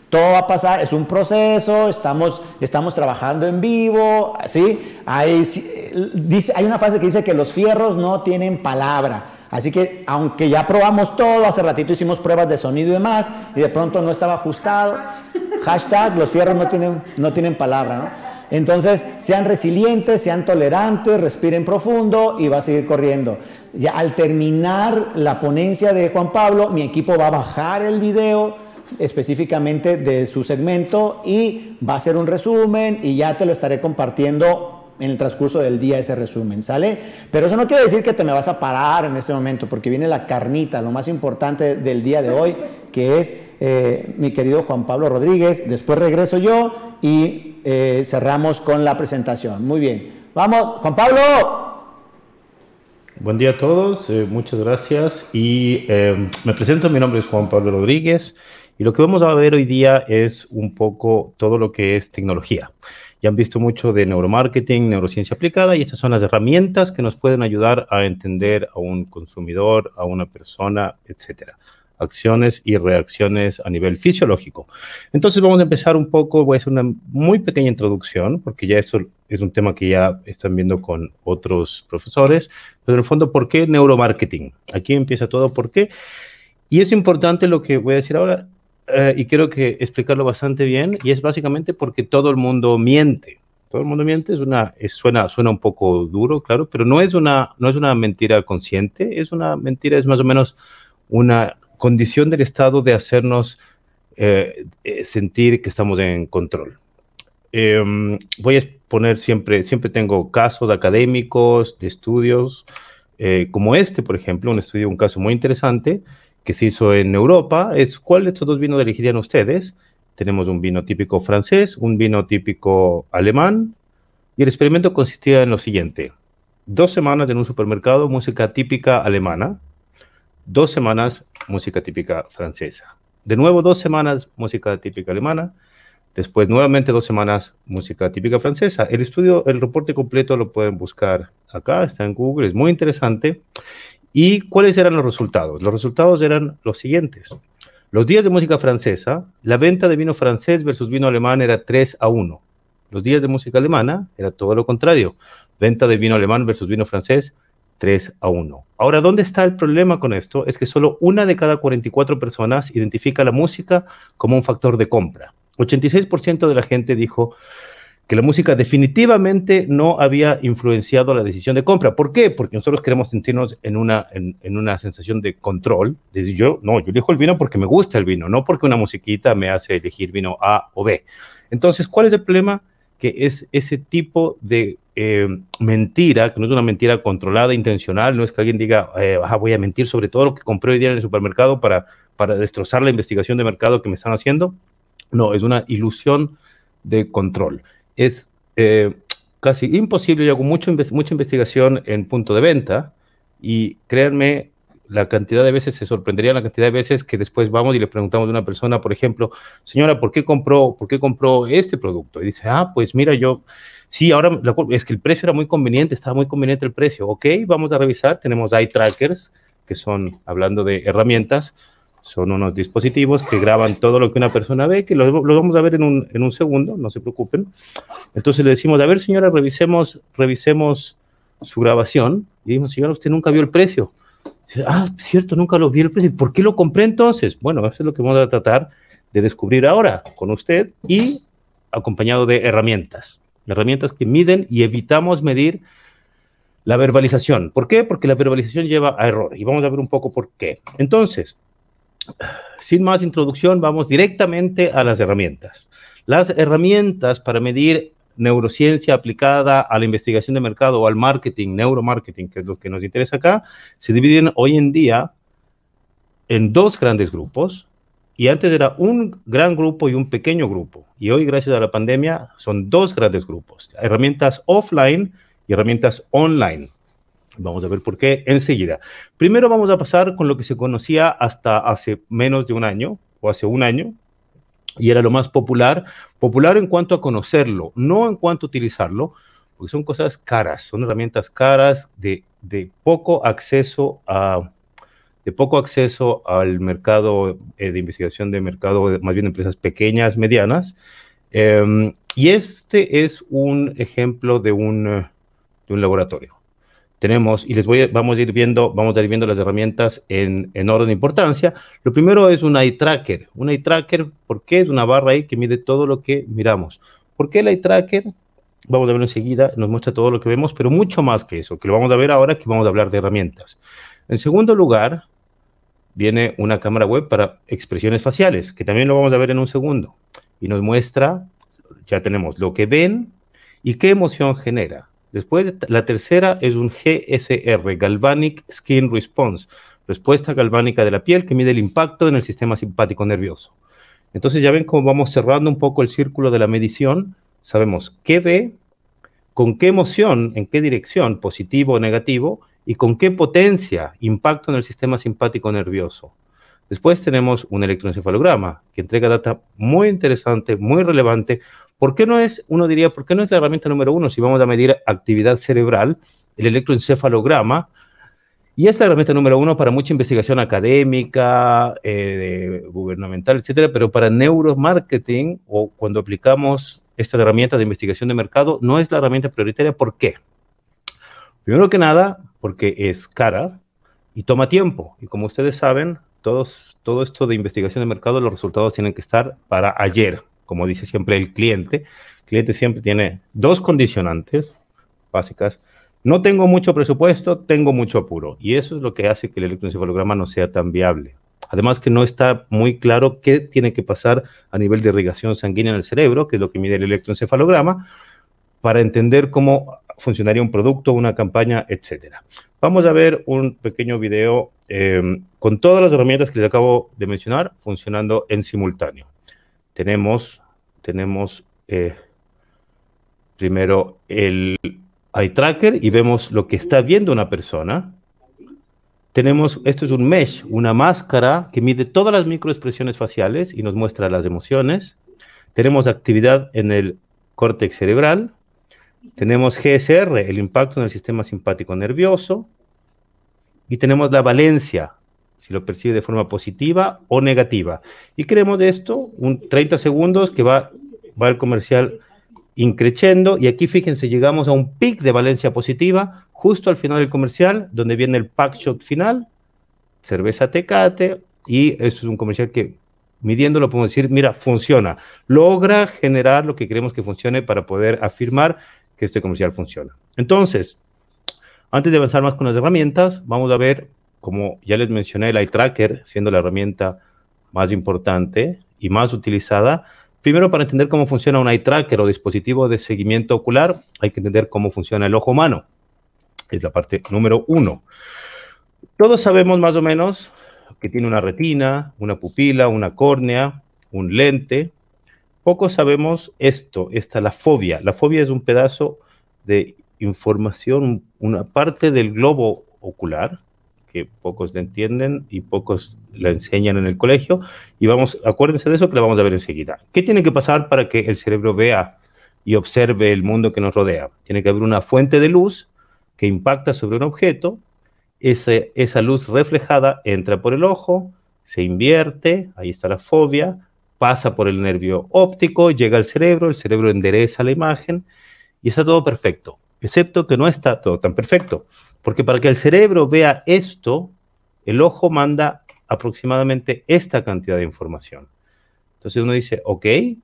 Speaker 1: Todo va a pasar, es un proceso, estamos, estamos trabajando en vivo, ¿sí? Hay, dice, hay una frase que dice que los fierros no tienen palabra. Así que, aunque ya probamos todo, hace ratito hicimos pruebas de sonido y demás, y de pronto no estaba ajustado, hashtag, los fierros no tienen, no tienen palabra, ¿no? Entonces, sean resilientes, sean tolerantes, respiren profundo y va a seguir corriendo. Ya al terminar la ponencia de Juan Pablo, mi equipo va a bajar el video específicamente de su segmento y va a hacer un resumen y ya te lo estaré compartiendo en el transcurso del día ese resumen, ¿sale? Pero eso no quiere decir que te me vas a parar en este momento, porque viene la carnita, lo más importante del día de hoy, que es eh, mi querido Juan Pablo Rodríguez. Después regreso yo y eh, cerramos con la presentación. Muy bien. Vamos, Juan Pablo.
Speaker 14: Buen día a todos, eh, muchas gracias. Y eh, me presento, mi nombre es Juan Pablo Rodríguez. Y lo que vamos a ver hoy día es un poco todo lo que es tecnología. Ya han visto mucho de neuromarketing, neurociencia aplicada, y estas son las herramientas que nos pueden ayudar a entender a un consumidor, a una persona, etcétera. Acciones y reacciones a nivel fisiológico. Entonces vamos a empezar un poco, voy a hacer una muy pequeña introducción, porque ya eso es un tema que ya están viendo con otros profesores, pero en el fondo, ¿por qué neuromarketing? Aquí empieza todo, ¿por qué? Y es importante lo que voy a decir ahora, Uh, y quiero que explicarlo bastante bien, y es básicamente porque todo el mundo miente. Todo el mundo miente, es una, es, suena, suena un poco duro, claro, pero no es, una, no es una mentira consciente, es una mentira, es más o menos una condición del Estado de hacernos eh, eh, sentir que estamos en control. Eh, voy a poner siempre, siempre tengo casos académicos, de estudios, eh, como este, por ejemplo, un estudio, un caso muy interesante, que se hizo en Europa, es ¿cuál de estos dos vinos elegirían ustedes? Tenemos un vino típico francés, un vino típico alemán, y el experimento consistía en lo siguiente: dos semanas en un supermercado, música típica alemana, dos semanas, música típica francesa. De nuevo, dos semanas, música típica alemana, después nuevamente dos semanas, música típica francesa. El estudio, el reporte completo lo pueden buscar acá, está en Google, es muy interesante. ¿Y cuáles eran los resultados? Los resultados eran los siguientes. Los días de música francesa, la venta de vino francés versus vino alemán era tres a uno. Los días de música alemana era todo lo contrario. Venta de vino alemán versus vino francés, tres a uno. Ahora, ¿dónde está el problema con esto? Es que solo una de cada cuarenta y cuatro personas identifica la música como un factor de compra. ochenta y seis por ciento de la gente dijo que la música definitivamente no había influenciado la decisión de compra. ¿Por qué? Porque nosotros queremos sentirnos en una, en, en una sensación de control. De decir, yo, no, yo elijo el vino porque me gusta el vino, no porque una musiquita me hace elegir vino A o B. Entonces, ¿cuál es el problema? Que es ese tipo de eh, mentira, que no es una mentira controlada, intencional, no es que alguien diga, eh, ah, voy a mentir sobre todo lo que compré hoy día en el supermercado para, para destrozar la investigación de mercado que me están haciendo. No, es una ilusión de control. Es eh, casi imposible. Yo hago mucho, mucha investigación en punto de venta y créanme, la cantidad de veces, se sorprendería la cantidad de veces que después vamos y le preguntamos a una persona, por ejemplo, señora, ¿por qué compró, por qué compró este producto? Y dice, ah, pues mira, yo, sí, ahora es que el precio era muy conveniente, estaba muy conveniente el precio. Ok, vamos a revisar, tenemos eye trackers, que son, hablando de herramientas, son unos dispositivos que graban todo lo que una persona ve, que lo, lo vamos a ver en un, en un segundo, no se preocupen. Entonces le decimos, a ver señora, revisemos, revisemos su grabación. Y dijimos, señora, usted nunca vio el precio. Dice, ah, cierto, nunca lo vi el precio. ¿Por qué lo compré entonces? Bueno, eso es lo que vamos a tratar de descubrir ahora con usted y acompañado de herramientas. Herramientas que miden y evitamos medir la verbalización. ¿Por qué? Porque la verbalización lleva a error. Y vamos a ver un poco por qué. Entonces, sin más introducción, vamos directamente a las herramientas. Las herramientas para medir neurociencia aplicada a la investigación de mercado o al marketing, neuromarketing, que es lo que nos interesa acá, se dividen hoy en día en dos grandes grupos, y antes era un gran grupo y un pequeño grupo, y hoy, gracias a la pandemia, son dos grandes grupos, herramientas offline y herramientas online. Vamos a ver por qué enseguida. Primero vamos a pasar con lo que se conocía hasta hace menos de un año, o hace un año, y era lo más popular, popular en cuanto a conocerlo, no en cuanto a utilizarlo, porque son cosas caras, son herramientas caras de, de poco acceso a, de poco acceso al mercado eh, de investigación de mercado, más bien de empresas pequeñas, medianas. Eh, y este es un ejemplo de un, de un laboratorio. Tenemos, y les voy a, vamos a ir viendo, vamos a ir viendo las herramientas en, en orden de importancia. Lo primero es un eye tracker. Un eye tracker, ¿por qué? Es una barra ahí que mide todo lo que miramos. ¿Por qué el eye tracker? Vamos a verlo enseguida, nos muestra todo lo que vemos, pero mucho más que eso, que lo vamos a ver ahora que vamos a hablar de herramientas. En segundo lugar, viene una cámara web para expresiones faciales, que también lo vamos a ver en un segundo. Y nos muestra, ya tenemos lo que ven y qué emoción genera. Después, la tercera es un G S R, Galvanic Skin Response, respuesta galvánica de la piel que mide el impacto en el sistema simpático nervioso. Entonces ya ven cómo vamos cerrando un poco el círculo de la medición. Sabemos qué ve, con qué emoción, en qué dirección, positivo o negativo, y con qué potencia, impacto en el sistema simpático nervioso. Después tenemos un electroencefalograma que entrega data muy interesante, muy relevante. ¿Por qué no es, uno diría, por qué no es la herramienta número uno si vamos a medir actividad cerebral, el electroencefalograma? Y es la herramienta número uno para mucha investigación académica, eh, gubernamental, etcétera, pero para neuromarketing o cuando aplicamos esta herramienta de investigación de mercado, no es la herramienta prioritaria. ¿Por qué? Primero que nada, porque es cara y toma tiempo. Y como ustedes saben, todos, todo esto de investigación de mercado, los resultados tienen que estar para ayer. Como dice siempre el cliente, el cliente siempre tiene dos condicionantes básicas. No tengo mucho presupuesto, tengo mucho apuro. Y eso es lo que hace que el electroencefalograma no sea tan viable. Además que no está muy claro qué tiene que pasar a nivel de irrigación sanguínea en el cerebro, que es lo que mide el electroencefalograma, para entender cómo funcionaría un producto, una campaña, etcétera. Vamos a ver un pequeño video eh, con todas las herramientas que les acabo de mencionar funcionando en simultáneo. Tenemos, tenemos eh, primero el eye tracker y vemos lo que está viendo una persona. Tenemos, esto es un mesh, una máscara que mide todas las microexpresiones faciales y nos muestra las emociones. Tenemos actividad en el córtex cerebral. Tenemos G S R, el impacto en el sistema simpático nervioso. Y tenemos la valencia, si lo percibe de forma positiva o negativa. Y queremos de esto un treinta segundos que va, va el comercial increciendo. Y aquí fíjense, llegamos a un pic de valencia positiva justo al final del comercial, donde viene el pack shot final, cerveza Tecate, y eso es un comercial que midiéndolo podemos decir, mira, funciona. Logra generar lo que queremos que funcione para poder afirmar que este comercial funciona. Entonces, antes de avanzar más con las herramientas, vamos a ver, como ya les mencioné, el eye tracker siendo la herramienta más importante y más utilizada. Primero, para entender cómo funciona un eye tracker o dispositivo de seguimiento ocular, hay que entender cómo funciona el ojo humano. Es la parte número uno. Todos sabemos más o menos que tiene una retina, una pupila, una córnea, un lente. Pocos sabemos esto, esta la fobia. La fobia es un pedazo de información, una parte del globo ocular, que pocos la entienden y pocos la enseñan en el colegio. Y vamos, acuérdense de eso que la vamos a ver enseguida. ¿Qué tiene que pasar para que el cerebro vea y observe el mundo que nos rodea? Tiene que haber una fuente de luz que impacta sobre un objeto. Ese, esa luz reflejada entra por el ojo, se invierte, ahí está la fobia, pasa por el nervio óptico, llega al cerebro, el cerebro endereza la imagen y está todo perfecto, excepto que no está todo tan perfecto, porque para que el cerebro vea esto, el ojo manda aproximadamente esta cantidad de información. Entonces uno dice, ok,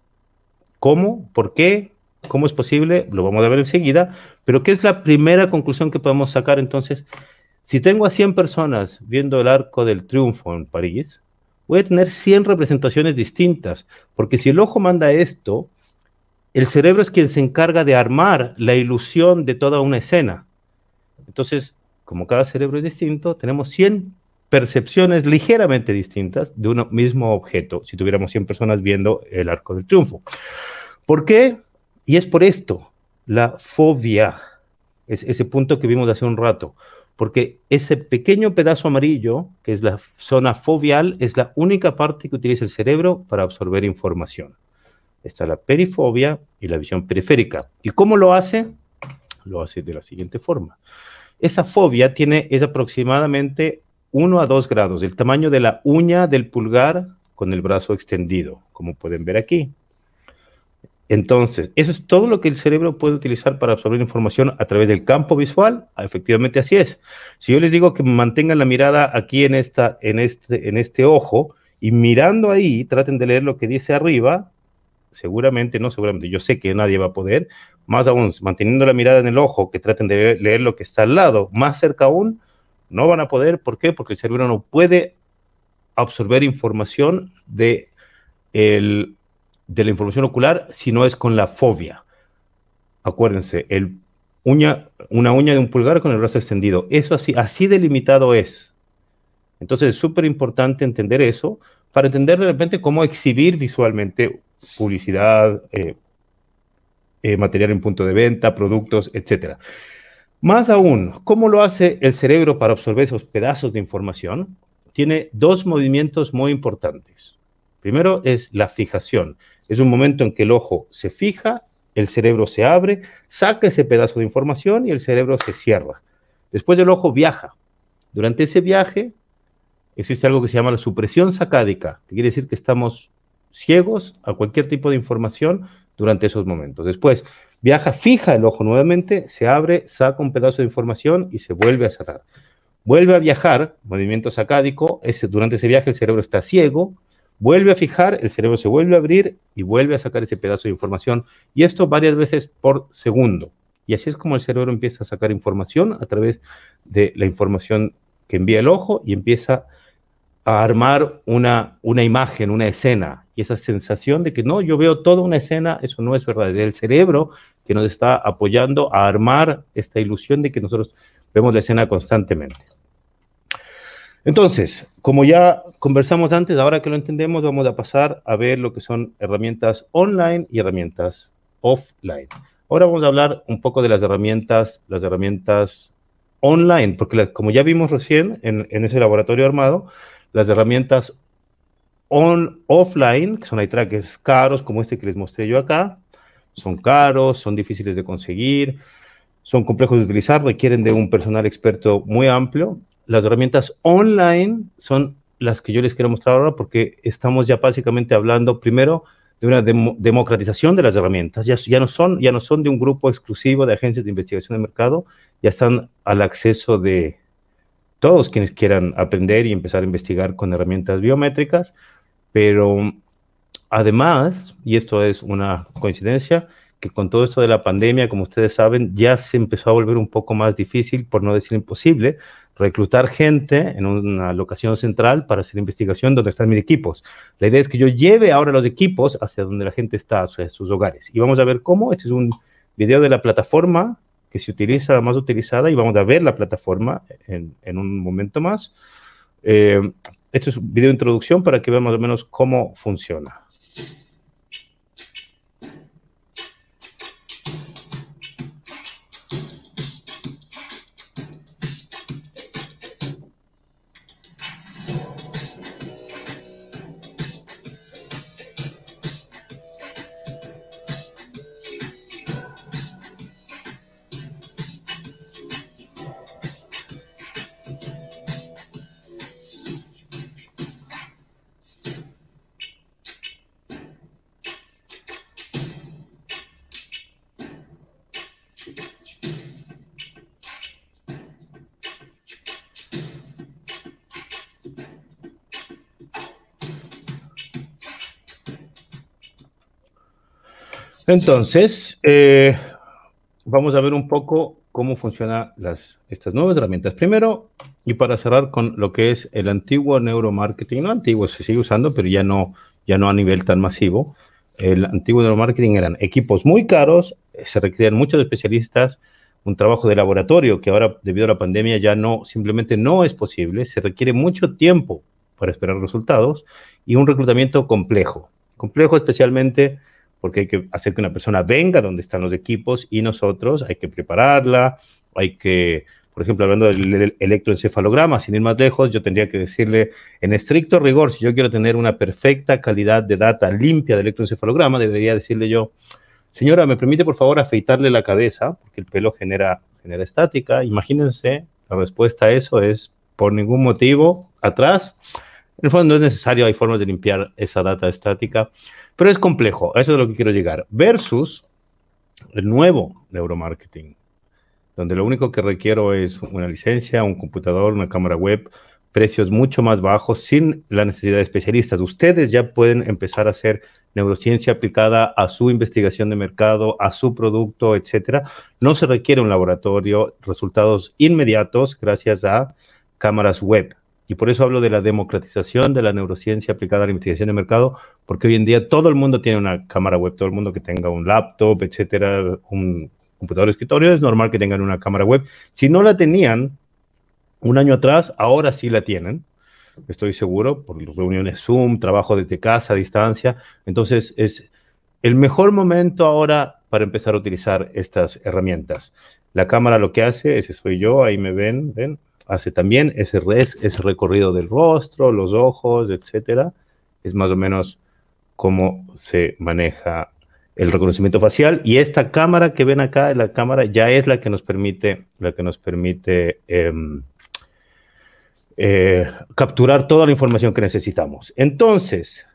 Speaker 14: ¿cómo? ¿Por qué? ¿Cómo es posible? Lo vamos a ver enseguida, pero ¿qué es la primera conclusión que podemos sacar entonces? Si tengo a cien personas viendo el Arco del Triunfo en París, voy a tener cien representaciones distintas, porque si el ojo manda esto, el cerebro es quien se encarga de armar la ilusión de toda una escena. Entonces, como cada cerebro es distinto, tenemos cien percepciones ligeramente distintas de un mismo objeto, si tuviéramos cien personas viendo el Arco del Triunfo. ¿Por qué? Y es por esto, la fobia, es ese punto que vimos hace un rato, porque ese pequeño pedazo amarillo, que es la zona foveal, es la única parte que utiliza el cerebro para absorber información. Está la perifobia y la visión periférica. ¿Y cómo lo hace? Lo hace de la siguiente forma. Esa fobia tiene, es aproximadamente uno a dos grados, el tamaño de la uña del pulgar con el brazo extendido, como pueden ver aquí. Entonces, eso es todo lo que el cerebro puede utilizar para absorber información a través del campo visual. Efectivamente, así es. Si yo les digo que mantengan la mirada aquí en, esta, en, este, en este ojo y mirando ahí, traten de leer lo que dice arriba, seguramente, no seguramente, yo sé que nadie va a poder, más aún, manteniendo la mirada en el ojo, que traten de leer, leer lo que está al lado, más cerca aún, no van a poder. ¿Por qué? Porque el cerebro no puede absorber información de, el, de la información ocular si no es con la fobia. Acuérdense, el uña, una uña de un pulgar con el brazo extendido. Eso así, así delimitado es. Entonces es súper importante entender eso para entender de repente cómo exhibir visualmente publicidad, eh, eh, material en punto de venta, productos, etcétera. Más aún, ¿cómo lo hace el cerebro para absorber esos pedazos de información? Tiene dos movimientos muy importantes. Primero es la fijación. Es un momento en que el ojo se fija, el cerebro se abre, saca ese pedazo de información y el cerebro se cierra. Después el ojo viaja. Durante ese viaje existe algo que se llama la supresión sacádica, que quiere decir que estamos ciegos a cualquier tipo de información durante esos momentos. Después viaja, fija el ojo nuevamente, se abre, saca un pedazo de información y se vuelve a cerrar. Vuelve a viajar, movimiento sacádico, ese, durante ese viaje el cerebro está ciego, vuelve a fijar, el cerebro se vuelve a abrir y vuelve a sacar ese pedazo de información, y esto varias veces por segundo. Y así es como el cerebro empieza a sacar información a través de la información que envía el ojo y empieza a armar una, una imagen, una escena, y esa sensación de que no, yo veo toda una escena, eso no es verdad, es el cerebro que nos está apoyando a armar esta ilusión de que nosotros vemos la escena constantemente. Entonces, como ya conversamos antes, ahora que lo entendemos, vamos a pasar a ver lo que son herramientas online y herramientas offline. Ahora vamos a hablar un poco de las herramientas, las herramientas online, porque la, como ya vimos recién en, en ese laboratorio armado, las herramientas on, offline, que son eye trackers caros, como este que les mostré yo acá, son caros, son difíciles de conseguir, son complejos de utilizar, requieren de un personal experto muy amplio. Las herramientas online son las que yo les quiero mostrar ahora porque estamos ya básicamente hablando primero de una dem democratización de las herramientas. Ya, ya, no son, ya no son de un grupo exclusivo de agencias de investigación de mercado, ya están al acceso de todos quienes quieran aprender y empezar a investigar con herramientas biométricas, pero además, y esto es una coincidencia, que con todo esto de la pandemia, como ustedes saben, ya se empezó a volver un poco más difícil, por no decir imposible, reclutar gente en una locación central para hacer investigación donde están mis equipos. La idea es que yo lleve ahora los equipos hacia donde la gente está, hacia sus hogares. Y vamos a ver cómo. Este es un video de la plataforma que se utiliza, la más utilizada, y vamos a ver la plataforma en, en un momento más. Eh, este es un video de introducción para que vean más o menos cómo funciona. Entonces, eh, vamos a ver un poco cómo funcionan las, estas nuevas herramientas. Primero, y para cerrar con lo que es el antiguo neuromarketing, no antiguo, se sigue usando, pero ya no, ya no a nivel tan masivo. El antiguo neuromarketing eran equipos muy caros, se requerían muchos especialistas, un trabajo de laboratorio que ahora, debido a la pandemia, ya no, simplemente no es posible. Se requiere mucho tiempo para esperar resultados y un reclutamiento complejo. Complejo especialmente porque hay que hacer que una persona venga donde están los equipos y nosotros hay que prepararla, hay que, por ejemplo, hablando del electroencefalograma, sin ir más lejos, yo tendría que decirle, en estricto rigor, si yo quiero tener una perfecta calidad de data limpia de electroencefalograma, debería decirle yo, señora, ¿me permite por favor afeitarle la cabeza? Porque el pelo genera, genera estática. Imagínense, la respuesta a eso es por ningún motivo atrás. En el fondo no es necesario, hay formas de limpiar esa data estática, pero es complejo, a eso es lo que quiero llegar. Versus el nuevo neuromarketing, donde lo único que requiero es una licencia, un computador, una cámara web, precios mucho más bajos, sin la necesidad de especialistas. Ustedes ya pueden empezar a hacer neurociencia aplicada a su investigación de mercado, a su producto, etcétera. No se requiere un laboratorio, resultados inmediatos gracias a cámaras web. Y por eso hablo de la democratización de la neurociencia aplicada a la investigación de mercado, porque hoy en día todo el mundo tiene una cámara web, todo el mundo que tenga un laptop, etcétera, un computador de escritorio, es normal que tengan una cámara web. Si no la tenían un año atrás, ahora sí la tienen, estoy seguro, por reuniones Zoom, trabajo desde casa, a distancia. Entonces, es el mejor momento ahora para empezar a utilizar estas herramientas. La cámara lo que hace, ese soy yo, ahí me ven, ven, hace también ese, res, ese recorrido del rostro, los ojos, etcétera. Es más o menos cómo se maneja el reconocimiento facial. Y esta cámara que ven acá, la cámara ya es la que nos permite, la que nos permite eh, eh, capturar toda la información que necesitamos. Entonces,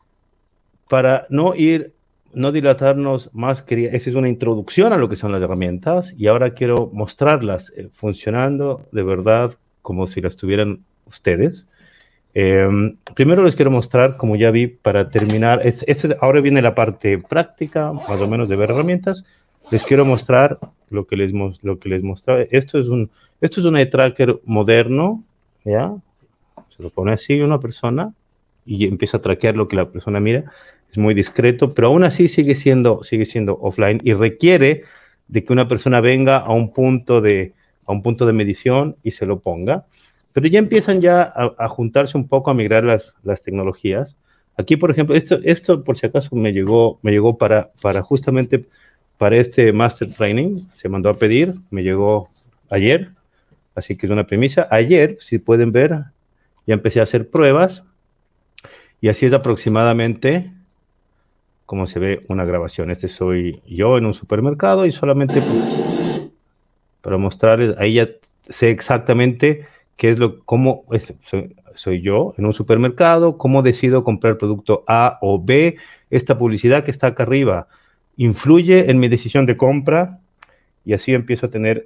Speaker 14: para no ir, no dilatarnos más, quería, esa es una introducción a lo que son las herramientas y ahora quiero mostrarlas eh, funcionando de verdad como si las tuvieran ustedes. Eh, primero les quiero mostrar, como ya vi, para terminar, es, es, ahora viene la parte práctica, más o menos de ver herramientas. Les quiero mostrar lo que les, lo que les mostraba. Esto es un, esto es un eye tracker moderno, ¿ya? Se lo pone así una persona y empieza a traquear lo que la persona mira. Es muy discreto, pero aún así sigue siendo, sigue siendo offline y requiere de que una persona venga a un punto de, a un punto de medición y se lo ponga. Pero ya empiezan ya a, a juntarse un poco, a migrar las, las tecnologías. Aquí, por ejemplo, esto, esto por si acaso me llegó, me llegó para, para justamente para este Master Training. Se mandó a pedir, me llegó ayer, así que es una premisa. Ayer, si pueden ver, ya empecé a hacer pruebas y así es aproximadamente como se ve una grabación. Este soy yo en un supermercado y solamente pues, para mostrarles, ahí ya sé exactamente qué es lo, cómo es, soy, soy yo en un supermercado, cómo decido comprar producto A o B. Esta publicidad que está acá arriba influye en mi decisión de compra y así empiezo a tener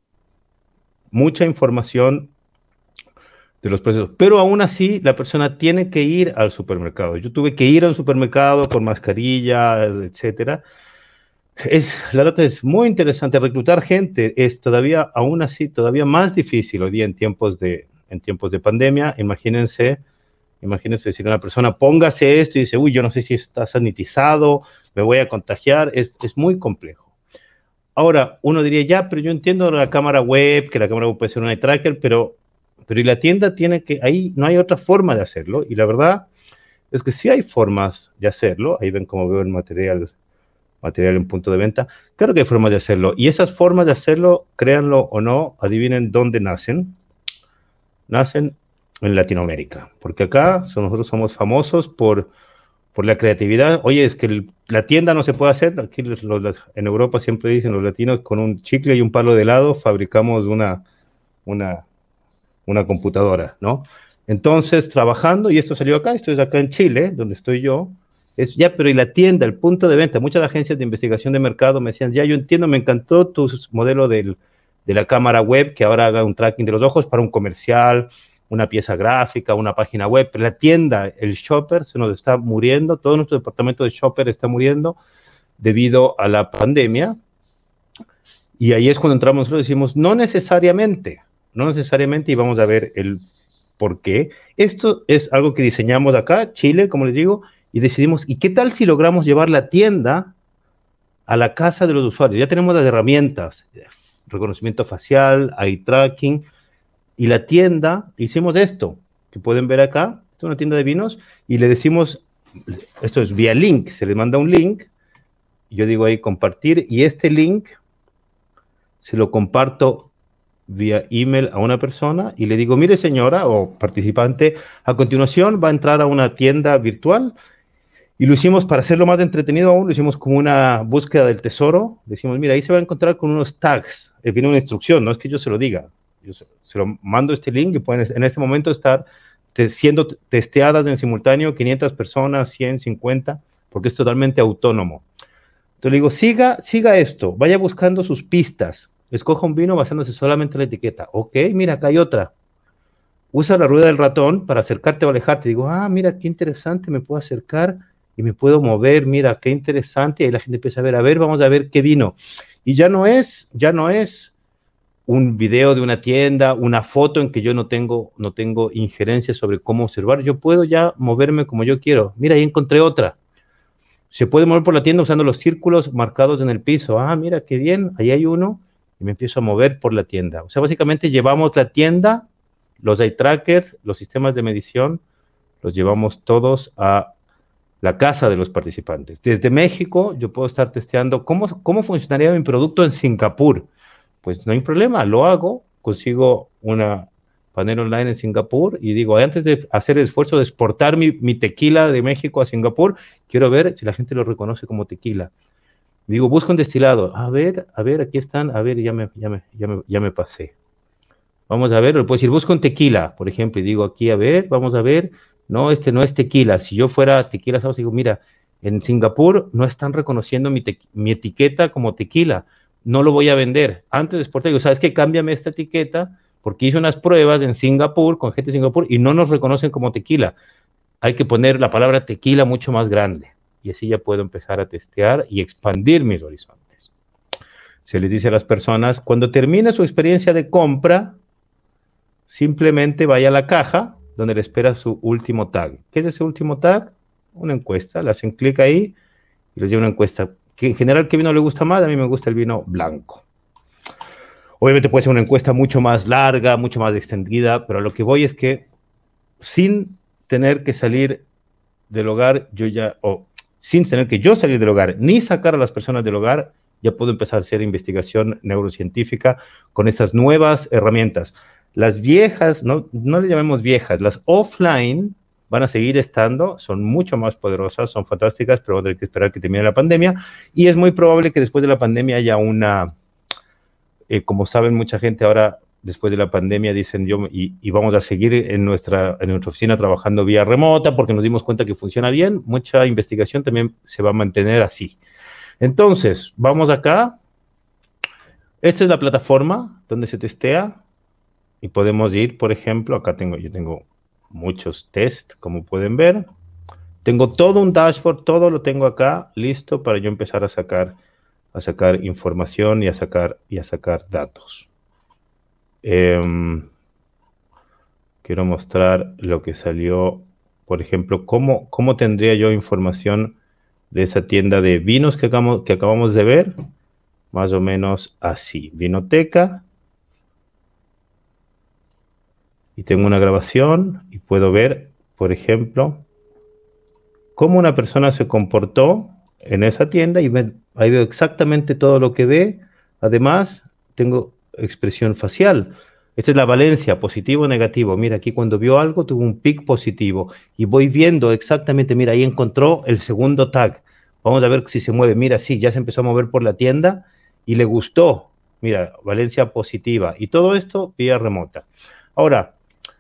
Speaker 14: mucha información de los precios, pero aún así la persona tiene que ir al supermercado. Yo tuve que ir al supermercado con mascarilla, etcétera. Es, la data es muy interesante. Reclutar gente es todavía, aún así, todavía más difícil hoy día en tiempos de, en tiempos de pandemia. Imagínense, imagínense decir a una persona, póngase esto y dice, uy, yo no sé si está sanitizado, me voy a contagiar. Es, es muy complejo. Ahora, uno diría, ya, pero yo entiendo la cámara web, que la cámara web puede ser un eye tracker, pero Pero y la tienda tiene que, ahí no hay otra forma de hacerlo. Y la verdad es que sí hay formas de hacerlo. Ahí ven cómo veo el material, material en punto de venta. Claro que hay formas de hacerlo. Y esas formas de hacerlo, créanlo o no, adivinen dónde nacen. Nacen en Latinoamérica. Porque acá nosotros somos famosos por, por la creatividad. Oye, es que el, la tienda no se puede hacer. Aquí los, los, en Europa siempre dicen los latinos, con un chicle y un palo de helado fabricamos una... una una computadora, ¿no? Entonces, trabajando, y esto salió acá, esto es acá en Chile, donde estoy yo, es ya, pero y la tienda, el punto de venta, muchas agencias de investigación de mercado me decían, ya, yo entiendo, me encantó tu modelo del, de la cámara web, que ahora haga un tracking de los ojos para un comercial, una pieza gráfica, una página web, pero la tienda, el shopper, se nos está muriendo, todo nuestro departamento de shopper está muriendo debido a la pandemia, y ahí es cuando entramos nosotros y decimos, no necesariamente, no necesariamente, y vamos a ver el por qué. Esto es algo que diseñamos acá, Chile, como les digo, y decidimos, ¿y qué tal si logramos llevar la tienda a la casa de los usuarios? Ya tenemos las herramientas, reconocimiento facial, eye tracking, y la tienda, hicimos esto, que pueden ver acá, esto es una tienda de vinos, y le decimos, esto es vía link, se le manda un link, y yo digo ahí compartir, y este link se lo comparto vía email a una persona y le digo, mire señora o participante, a continuación va a entrar a una tienda virtual y lo hicimos para hacerlo más entretenido aún, lo hicimos como una búsqueda del tesoro, decimos, mira, ahí se va a encontrar con unos tags, eh, viene una instrucción, no es que yo se lo diga, Yo se, se lo mando este link y pueden en este momento estar te, siendo testeadas en simultáneo quinientas personas, cien, cincuenta, porque es totalmente autónomo. Entonces le digo, siga, siga esto, vaya buscando sus pistas, escoja un vino basándose solamente en la etiqueta. Ok, mira, acá hay otra. Usa la rueda del ratón para acercarte o alejarte. Digo, ah, mira, qué interesante, me puedo acercar y me puedo mover, mira, qué interesante. Y ahí la gente empieza a ver, a ver, vamos a ver qué vino. Y ya no es, ya no es un video de una tienda, una foto en que yo no tengo, no tengo injerencia sobre cómo observar. Yo puedo ya moverme como yo quiero. Mira, ahí encontré otra. Se puede mover por la tienda usando los círculos marcados en el piso. Ah, mira, qué bien, ahí hay uno. Y me empiezo a mover por la tienda. O sea, básicamente llevamos la tienda, los eye trackers, los sistemas de medición, los llevamos todos a la casa de los participantes. Desde México yo puedo estar testeando cómo, cómo funcionaría mi producto en Singapur. Pues no hay problema, lo hago, consigo una panel online en Singapur y digo, antes de hacer el esfuerzo de exportar mi, mi tequila de México a Singapur, quiero ver si la gente lo reconoce como tequila. Digo, busco un destilado. A ver, a ver, aquí están. A ver, ya me, ya me, ya me, ya me pasé. Vamos a ver, le puedo decir, busco un tequila, por ejemplo, y digo aquí, a ver, vamos a ver. No, este no es tequila. Si yo fuera tequila, ¿sabes? Digo, mira, en Singapur no están reconociendo mi, mi etiqueta como tequila. No lo voy a vender. Antes de exportar, digo, ¿sabes qué? Cámbiame esta etiqueta, porque hice unas pruebas en Singapur, con gente de Singapur, y no nos reconocen como tequila. Hay que poner la palabra tequila mucho más grande. Y así ya puedo empezar a testear y expandir mis horizontes. Se les dice a las personas, cuando termine su experiencia de compra, simplemente vaya a la caja, donde le espera su último tag. ¿Qué es ese último tag? Una encuesta. Le hacen clic ahí y les lleva una encuesta. Que en general, ¿qué vino le gusta más? A mí me gusta el vino blanco. Obviamente puede ser una encuesta mucho más larga, mucho más extendida, pero a lo que voy es que sin tener que salir del hogar, yo ya, o sin tener que yo salir del hogar, ni sacar a las personas del hogar, ya puedo empezar a hacer investigación neurocientífica con estas nuevas herramientas. Las viejas, no, no le llamemos viejas, las offline van a seguir estando, son mucho más poderosas, son fantásticas, pero vamos a tener que esperar que termine la pandemia, y es muy probable que después de la pandemia haya una, eh, como saben mucha gente ahora, después de la pandemia dicen yo, y, y vamos a seguir en nuestra, en nuestra oficina trabajando vía remota, porque nos dimos cuenta que funciona bien, mucha investigación también se va a mantener así. Entonces, vamos acá, esta es la plataforma donde se testea, y podemos ir, por ejemplo, acá tengo, yo tengo muchos test, como pueden ver. Tengo todo un dashboard, todo lo tengo acá, listo para yo empezar a sacar, a sacar información y a sacar, y a sacar datos. Eh, quiero mostrar lo que salió, por ejemplo, cómo, cómo tendría yo información de esa tienda de vinos que acabamos, que acabamos de ver, más o menos así. Vinoteca. Y tengo una grabación y puedo ver, por ejemplo, cómo una persona se comportó en esa tienda y ve, ahí veo exactamente todo lo que ve. Además, tengo expresión facial. Esta es la valencia, positivo o negativo. Mira, aquí cuando vio algo tuvo un pic positivo. Y voy viendo exactamente, mira, ahí encontró el segundo tag. Vamos a ver si se mueve. Mira, sí, ya se empezó a mover por la tienda y le gustó. Mira, valencia positiva. Y todo esto vía remota. Ahora,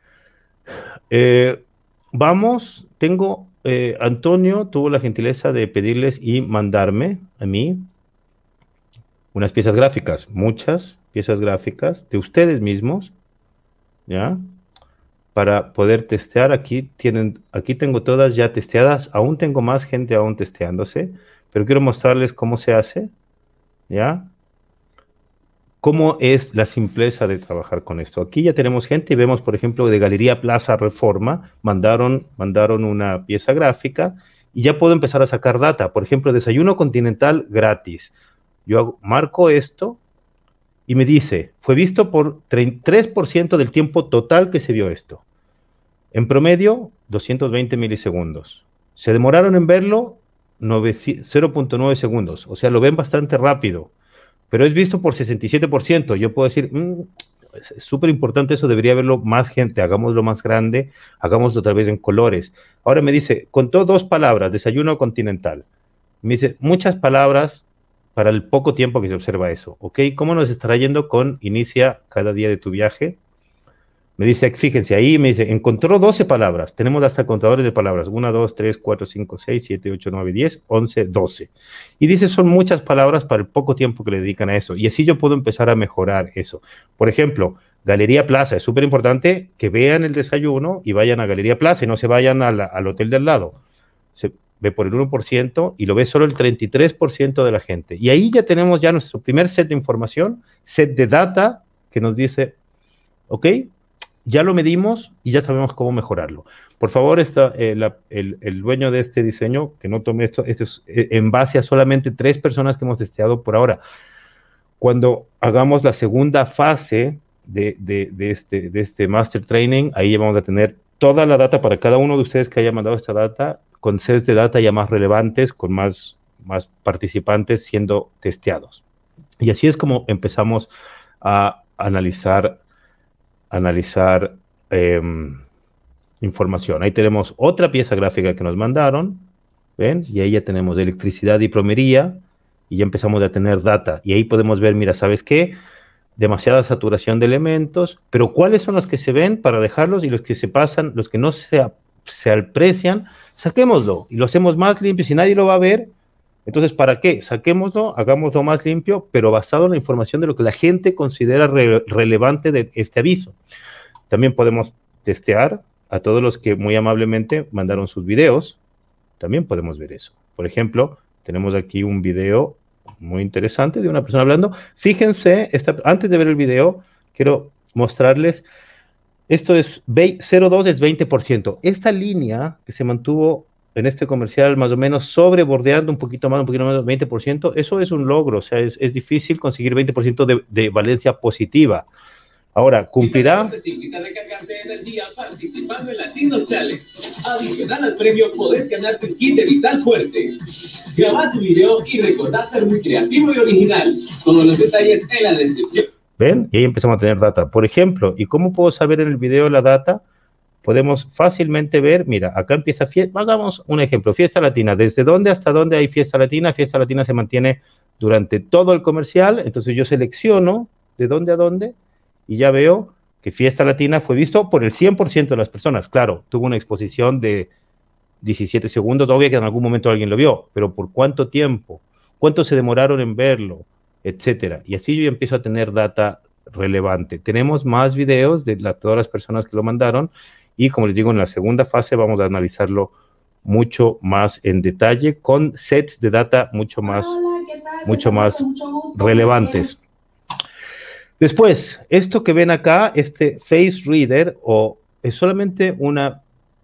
Speaker 14: Eh, vamos, tengo, eh, Antonio tuvo la gentileza de pedirles y mandarme a mí unas piezas gráficas, muchas piezas gráficas de ustedes mismos, ¿ya? Para poder testear, aquí tienen, aquí tengo todas ya testeadas, aún tengo más gente aún testeándose, pero quiero mostrarles cómo se hace, ¿ya? ¿Cómo es la simpleza de trabajar con esto? Aquí ya tenemos gente y vemos, por ejemplo, de Galería Plaza Reforma, mandaron, mandaron una pieza gráfica y ya puedo empezar a sacar data. Por ejemplo, desayuno continental gratis. Yo hago, marco esto y me dice, fue visto por tres por ciento del tiempo total que se vio esto. En promedio, doscientos veinte milisegundos. Se demoraron en verlo cero punto nueve segundos. O sea, lo ven bastante rápido. Pero es visto por sesenta y siete por ciento. Yo puedo decir, mmm, es súper importante eso, debería verlo más gente, hagámoslo más grande, hagámoslo otra vez en colores. Ahora me dice, contó dos palabras, desayuno continental. Me dice, muchas palabras para el poco tiempo que se observa eso, ¿ok? ¿Cómo nos estará yendo con inicia cada día de tu viaje? Me dice, fíjense, ahí me dice, encontró doce palabras. Tenemos hasta contadores de palabras. uno, dos, tres, cuatro, cinco, seis, siete, ocho, nueve, diez, once, doce. Y dice, son muchas palabras para el poco tiempo que le dedican a eso. Y así yo puedo empezar a mejorar eso. Por ejemplo, Galería Plaza. Es súper importante que vean el desayuno y vayan a Galería Plaza y no se vayan a la, al hotel del lado. Se ve por el uno por ciento y lo ve solo el treinta y tres por ciento de la gente. Y ahí ya tenemos ya nuestro primer set de información, set de data, que nos dice, ok, ya lo medimos y ya sabemos cómo mejorarlo. Por favor, esta, eh, la, el, el dueño de este diseño, que no tome esto, esto es eh, en base a solamente tres personas que hemos testeado por ahora. Cuando hagamos la segunda fase de, de, de, este, de este Master Training, ahí vamos a tener toda la data para cada uno de ustedes que haya mandado esta data, con sets de data ya más relevantes, con más, más participantes siendo testeados. Y así es como empezamos a analizar analizar eh, información. Ahí tenemos otra pieza gráfica que nos mandaron, ¿ven? Y ahí ya tenemos electricidad y plomería, y ya empezamos a tener data. Y ahí podemos ver, mira, ¿sabes qué? Demasiada saturación de elementos, pero ¿cuáles son los que se ven para dejarlos y los que se pasan, los que no se, se aprecian? Saquémoslo y lo hacemos más limpio. Si nadie lo va a ver, entonces, ¿para qué? Saquémoslo, hagámoslo más limpio, pero basado en la información de lo que la gente considera re relevante de este aviso. También podemos testear a todos los que muy amablemente mandaron sus videos. También podemos ver eso. Por ejemplo, tenemos aquí un video muy interesante de una persona hablando. Fíjense, esta, antes de ver el video, quiero mostrarles, esto es, cero punto dos es veinte por ciento. Esta línea que se mantuvo en este comercial más o menos sobrebordeando un poquito más, un poquito más, veinte por ciento, eso es un logro, o sea, es, es difícil conseguir veinte por ciento de, de valencia positiva. Ahora, ¿cumplirá?
Speaker 15: Te invita a recargarte energía participando en Latinos Challenge. Adicional al premio, podés ganarte un kit de Vital Fuerte. Graba tu video y recordá ser muy creativo y original. Todos los detalles en la descripción.
Speaker 14: ¿Ven? Y ahí empezamos a tener data. Por ejemplo, ¿y cómo puedo saber en el video la data? Podemos fácilmente ver, mira, acá empieza fiesta, hagamos un ejemplo, fiesta latina, ¿desde dónde hasta dónde hay fiesta latina? Fiesta latina se mantiene durante todo el comercial, entonces yo selecciono de dónde a dónde y ya veo que fiesta latina fue visto por el cien por ciento de las personas. Claro, tuvo una exposición de diecisiete segundos, obvio que en algún momento alguien lo vio, pero ¿por cuánto tiempo? ¿Cuánto se demoraron en verlo? Etcétera. Y así yo empiezo a tener data relevante. Tenemos más videos de la, todas las personas que lo mandaron. Y como les digo, en la segunda fase vamos a analizarlo mucho más en detalle con sets de data mucho más, mucho más relevantes. Después, esto que ven acá, este Face Reader, o es solamente una,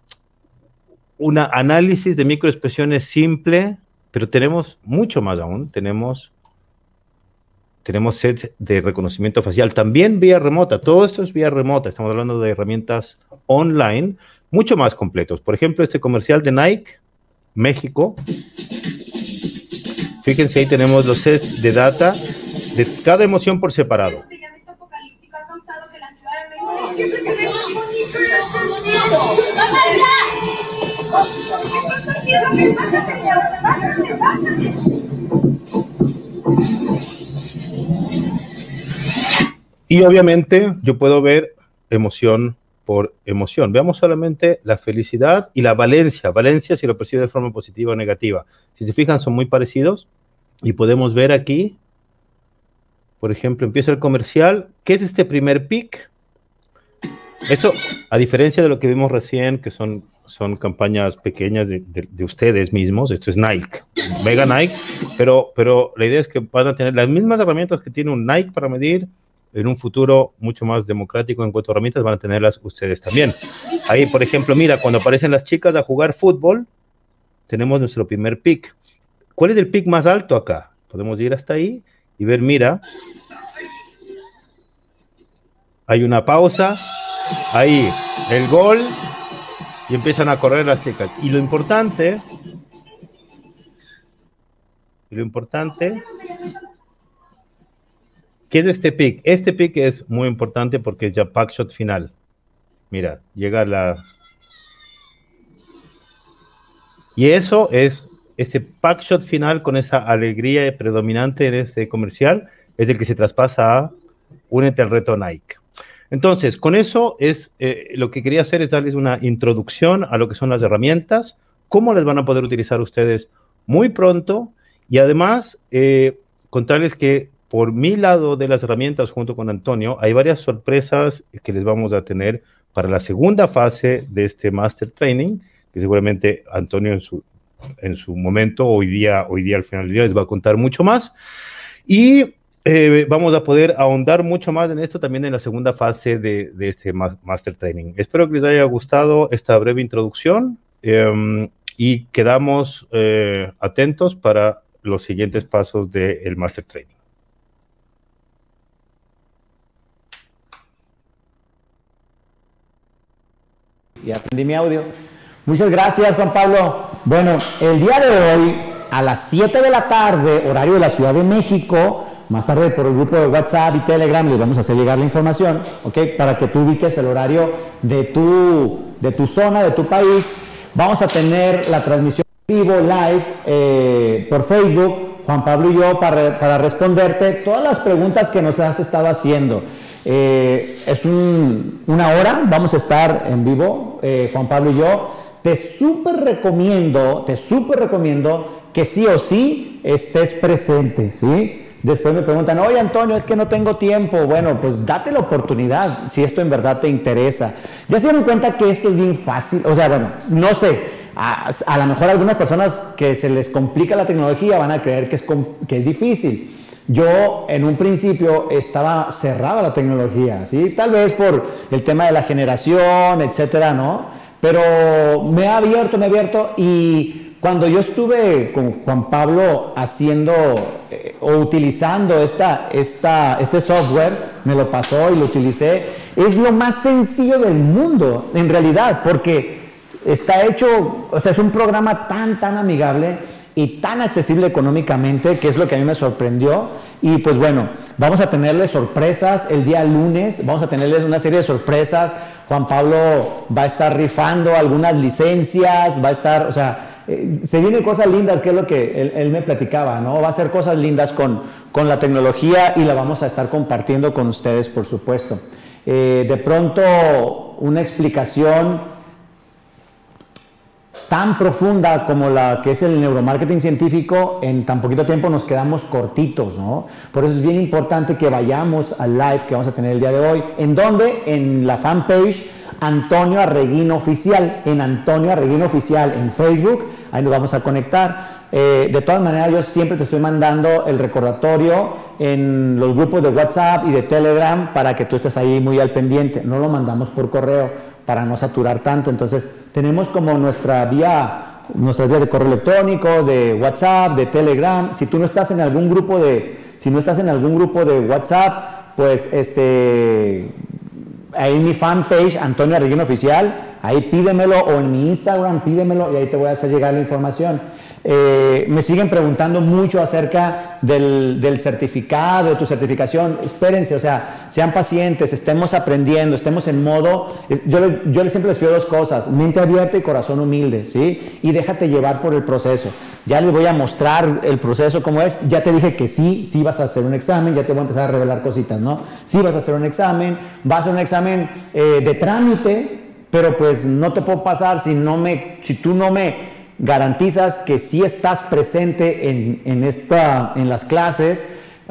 Speaker 14: una análisis de microexpresiones simple, pero tenemos mucho más aún. Tenemos, tenemos sets de reconocimiento facial, también vía remota. Todo esto es vía remota. Estamos hablando de herramientas online, mucho más completos. Por ejemplo, este comercial de Nike, México. Fíjense, ahí tenemos los sets de data de cada emoción por separado. Y obviamente yo puedo ver emoción por emoción. Veamos solamente la felicidad y la valencia. Valencia si lo percibe de forma positiva o negativa. Si se fijan, son muy parecidos. Y podemos ver aquí, por ejemplo, empieza el comercial. ¿Qué es este primer pic? Eso, a diferencia de lo que vimos recién, que son, son campañas pequeñas de, de, de ustedes mismos, esto es Nike, mega Nike, pero, pero la idea es que van a tener las mismas herramientas que tiene un Nike para medir. En un futuro mucho más democrático en cuanto a herramientas van a tenerlas ustedes también. Ahí, por ejemplo, mira, cuando aparecen las chicas a jugar fútbol, tenemos nuestro primer pick. ¿Cuál es el pick más alto acá? Podemos ir hasta ahí y ver, mira, hay una pausa, ahí el gol y empiezan a correr las chicas. Y lo importante, y lo importante... ¿Qué es este pick? Este pick es muy importante porque es ya pack shot final. Mira, llega la... Y eso es ese packshot final con esa alegría predominante de este comercial es el que se traspasa a únete al reto Nike. Entonces, con eso es eh, lo que quería hacer es darles una introducción a lo que son las herramientas, cómo las van a poder utilizar ustedes muy pronto y además eh, contarles que por mi lado de las herramientas junto con Antonio hay varias sorpresas que les vamos a tener para la segunda fase de este Master Training, que seguramente Antonio en su, en su momento, hoy día, hoy día al final del día les va a contar mucho más. Y eh, vamos a poder ahondar mucho más en esto también en la segunda fase de, de este Master Training. Espero que les haya gustado esta breve introducción eh, y quedamos eh, atentos para los siguientes pasos del Master Training.
Speaker 1: Y aprendí mi audio. Muchas gracias, Juan Pablo. Bueno, el día de hoy, a las siete de la tarde, horario de la Ciudad de México, más tarde por el grupo de WhatsApp y Telegram, les vamos a hacer llegar la información, ¿ok? Para que tú ubiques el horario de tu, de tu zona, de tu país. Vamos a tener la transmisión vivo, live, eh, por Facebook, Juan Pablo y yo, para, para responderte todas las preguntas que nos has estado haciendo. Eh, es un, una hora, vamos a estar en vivo, eh, Juan Pablo y yo. Te súper recomiendo, te súper recomiendo que sí o sí estés presente, ¿sí? Después me preguntan, oye Antonio, es que no tengo tiempo. Bueno, pues date la oportunidad si esto en verdad te interesa. Ya se dieron cuenta que esto es bien fácil, o sea, bueno, no sé, a, a lo mejor algunas personas que se les complica la tecnología van a creer que es, que es difícil. Yo en un principio estaba cerrada a la tecnología, ¿sí? Tal vez por el tema de la generación, etcétera, ¿no? Pero me ha abierto, me ha abierto y cuando yo estuve con Juan Pablo haciendo eh, o utilizando esta, esta, este software, me lo pasó y lo utilicé, es lo más sencillo del mundo, en realidad, porque está hecho, o sea, es un programa tan, tan amigable y tan accesible económicamente, que es lo que a mí me sorprendió. Y pues bueno, vamos a tenerles sorpresas el día lunes, vamos a tenerles una serie de sorpresas. Juan Pablo va a estar rifando algunas licencias, va a estar, o sea, eh, se vienen cosas lindas, que es lo que él, él me platicaba, ¿no? Va a hacer cosas lindas con, con la tecnología y la vamos a estar compartiendo con ustedes, por supuesto. Eh, de pronto, una explicación tan profunda como la que es el neuromarketing científico, en tan poquito tiempo nos quedamos cortitos, ¿no? Por eso es bien importante que vayamos al live que vamos a tener el día de hoy. ¿En dónde? En la fanpage Antonio Arreguín Oficial, en Antonio Arreguín Oficial en Facebook, ahí nos vamos a conectar. Eh, de todas maneras, yo siempre te estoy mandando el recordatorio en los grupos de WhatsApp y de Telegram para que tú estés ahí muy al pendiente. No lo mandamos por correo para no saturar tanto. Entonces, tenemos como nuestra vía, nuestra vía de correo electrónico, de WhatsApp, de Telegram. Si tú no estás en algún grupo de, si no estás en algún grupo de WhatsApp, pues este, ahí en mi fanpage, Antonio Arreguín Oficial, ahí pídemelo, o en mi Instagram pídemelo y ahí te voy a hacer llegar la información. Eh, me siguen preguntando mucho acerca del, del certificado, de tu certificación. Espérense, o sea, sean pacientes, estemos aprendiendo, estemos en modo, yo, yo siempre les pido dos cosas: mente abierta y corazón humilde, ¿sí? Y déjate llevar por el proceso. Ya les voy a mostrar el proceso cómo es. Ya te dije que sí, sí vas a hacer un examen, ya te voy a empezar a revelar cositas, ¿no? Sí vas a hacer un examen, vas a hacer un examen eh, de trámite, pero pues no te puedo pasar si, no me, si tú no me garantizas que sí estás presente en, en, esta, en las clases.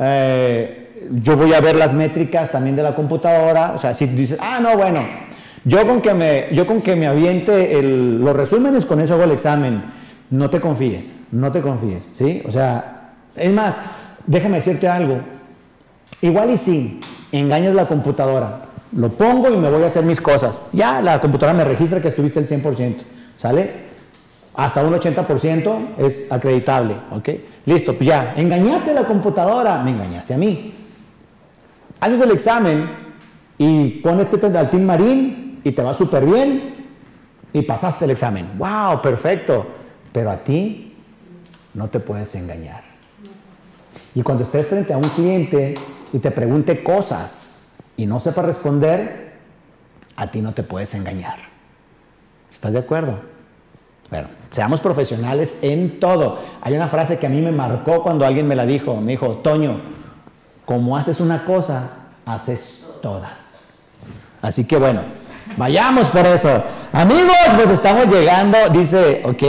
Speaker 1: Eh, yo voy a ver las métricas también de la computadora. O sea, si dices, ah, no, bueno, yo con que me, yo con que me aviente el, los resúmenes, con eso hago el examen. No te confíes, no te confíes, ¿sí? O sea, es más, déjame decirte algo. Igual y sí, engañas la computadora. Lo pongo y me voy a hacer mis cosas. Ya la computadora me registra que estuviste el cien por ciento, ¿sale? Hasta un ochenta por ciento es acreditable, ¿ok? Listo, pues ya, engañaste a la computadora, me engañaste a mí. Haces el examen y pones al Team Marín y te va súper bien y pasaste el examen. ¡Wow! Perfecto. Pero a ti no te puedes engañar. Y cuando estés frente a un cliente y te pregunte cosas y no sepa responder, a ti no te puedes engañar. ¿Estás de acuerdo? Bueno, seamos profesionales en todo. Hay una frase que a mí me marcó cuando alguien me la dijo. Me dijo, Toño, como haces una cosa, haces todas. Así que bueno, vayamos por eso. Amigos, pues estamos llegando. Dice, ok,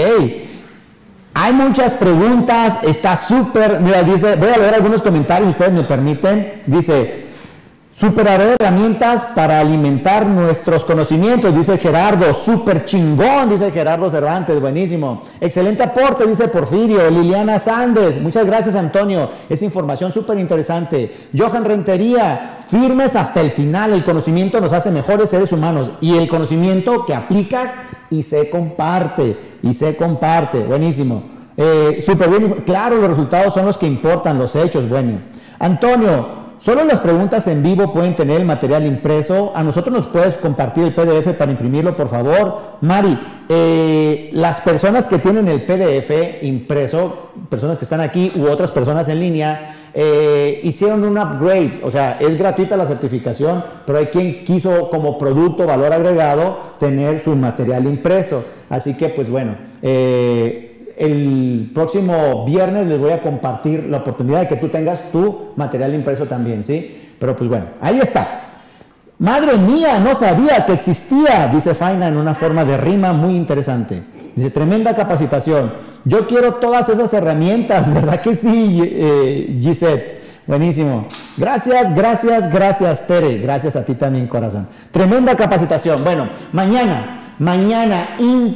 Speaker 1: hay muchas preguntas. Está súper, mira, dice, voy a leer algunos comentarios, ustedes me permiten. Dice, superaré herramientas para alimentar nuestros conocimientos, dice Gerardo. Súper chingón, dice Gerardo Cervantes, buenísimo. Excelente aporte, dice Porfirio. Liliana Sández, muchas gracias, Antonio. Es información súper interesante. Johan Rentería, firmes hasta el final. El conocimiento nos hace mejores seres humanos. Y el conocimiento que aplicas y se comparte. Y se comparte. Buenísimo. Eh, súper bien. Claro, los resultados son los que importan, los hechos. Bueno. Antonio, solo las preguntas en vivo pueden tener el material impreso. A nosotros nos puedes compartir el P D F para imprimirlo, por favor. Mari, eh, las personas que tienen el P D F impreso, personas que están aquí u otras personas en línea, eh, hicieron un upgrade. O sea, es gratuita la certificación, pero hay quien quiso como producto, valor agregado, tener su material impreso. Así que, pues bueno, eh, el próximo viernes les voy a compartir la oportunidad de que tú tengas tu material impreso también, ¿sí? Pero pues bueno, ahí está. Madre mía, no sabía que existía, dice Faina en una forma de rima muy interesante. Dice, tremenda capacitación. Yo quiero todas esas herramientas, ¿verdad que sí, eh, Gisette? Buenísimo. Gracias, gracias, gracias, Tere. Gracias a ti también, corazón. Tremenda capacitación. Bueno, mañana... Mañana,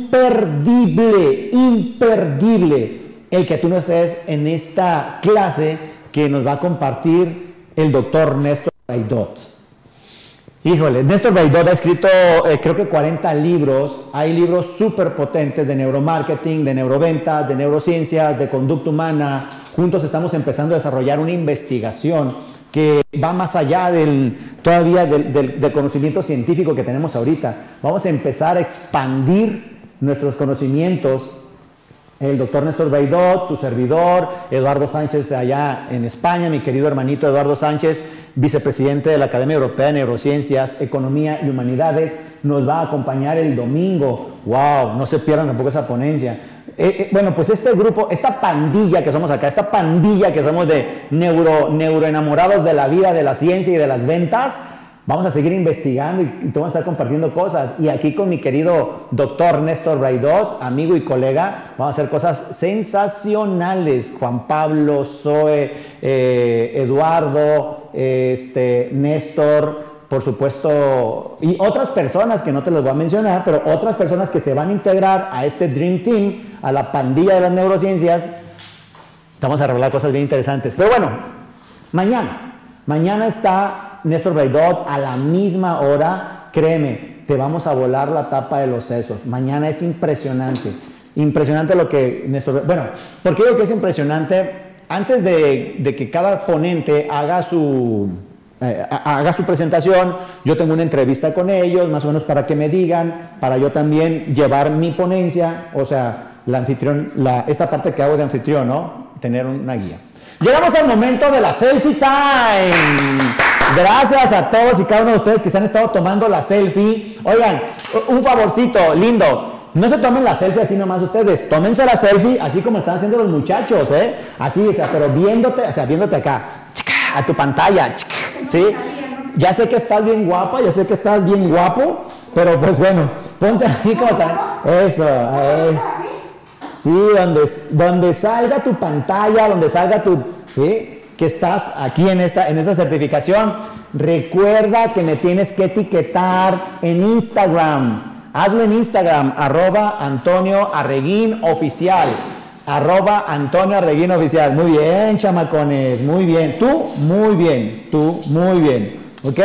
Speaker 1: imperdible, imperdible el que tú no estés en esta clase que nos va a compartir el doctor Néstor Baidot. Híjole, Néstor Baidot ha escrito eh, creo que cuarenta libros. Hay libros súper potentes de neuromarketing, de neuroventas, de neurociencias, de conducta humana. Juntos estamos empezando a desarrollar una investigación que va más allá del, todavía del, del, del conocimiento científico que tenemos ahorita. Vamos a empezar a expandir nuestros conocimientos. El doctor Néstor Baidot, su servidor, Eduardo Sánchez allá en España, mi querido hermanito Eduardo Sánchez, vicepresidente de la Academia Europea de Neurociencias, Economía y Humanidades, nos va a acompañar el domingo. ¡Wow! No se pierdan tampoco esa ponencia. Eh, eh, bueno, pues este grupo, esta pandilla que somos acá, esta pandilla que somos de neuro, neuroenamorados de la vida, de la ciencia y de las ventas, vamos a seguir investigando y, y te vamos a estar compartiendo cosas. Y aquí con mi querido doctor Néstor Baidot, amigo y colega, vamos a hacer cosas sensacionales. Juan Pablo, Zoe, eh, Eduardo, eh, este, Néstor, por supuesto, y otras personas que no te las voy a mencionar, pero otras personas que se van a integrar a este Dream Team, a la pandilla de las neurociencias. Vamos a revelar cosas bien interesantes. Pero bueno, mañana, mañana está Néstor Baidot a la misma hora. Créeme, te vamos a volar la tapa de los sesos. Mañana es impresionante, impresionante lo que Néstor... Bueno, ¿por qué digo que es impresionante? Antes de, de que cada ponente haga su... Eh, haga su presentación, yo tengo una entrevista con ellos, más o menos para que me digan, para yo también llevar mi ponencia, o sea, la anfitrión, la, esta parte que hago de anfitrión, ¿no? Tener una guía. Llegamos al momento de la selfie time. Gracias a todos y cada uno de ustedes que se han estado tomando la selfie. Oigan, un favorcito, lindo. No se tomen la selfie así nomás ustedes, tómense la selfie así como están haciendo los muchachos, ¿eh? Así, o sea, pero viéndote, o sea, viéndote acá, a tu pantalla, ¿sí? Ya sé que estás bien guapa, ya sé que estás bien guapo, pero pues bueno, ponte aquí como tal. Eso, ahí. Sí, donde, donde salga tu pantalla, donde salga tu, ¿sí? Que estás aquí en esta, en esta certificación. Recuerda que me tienes que etiquetar en Instagram. Hazlo en Instagram, arroba Antonio Arreguín Oficial. Arroba Antonio Arreguín Oficial. Muy bien, chamacones, muy bien. Tú, muy bien. Tú, muy bien. ¿Ok?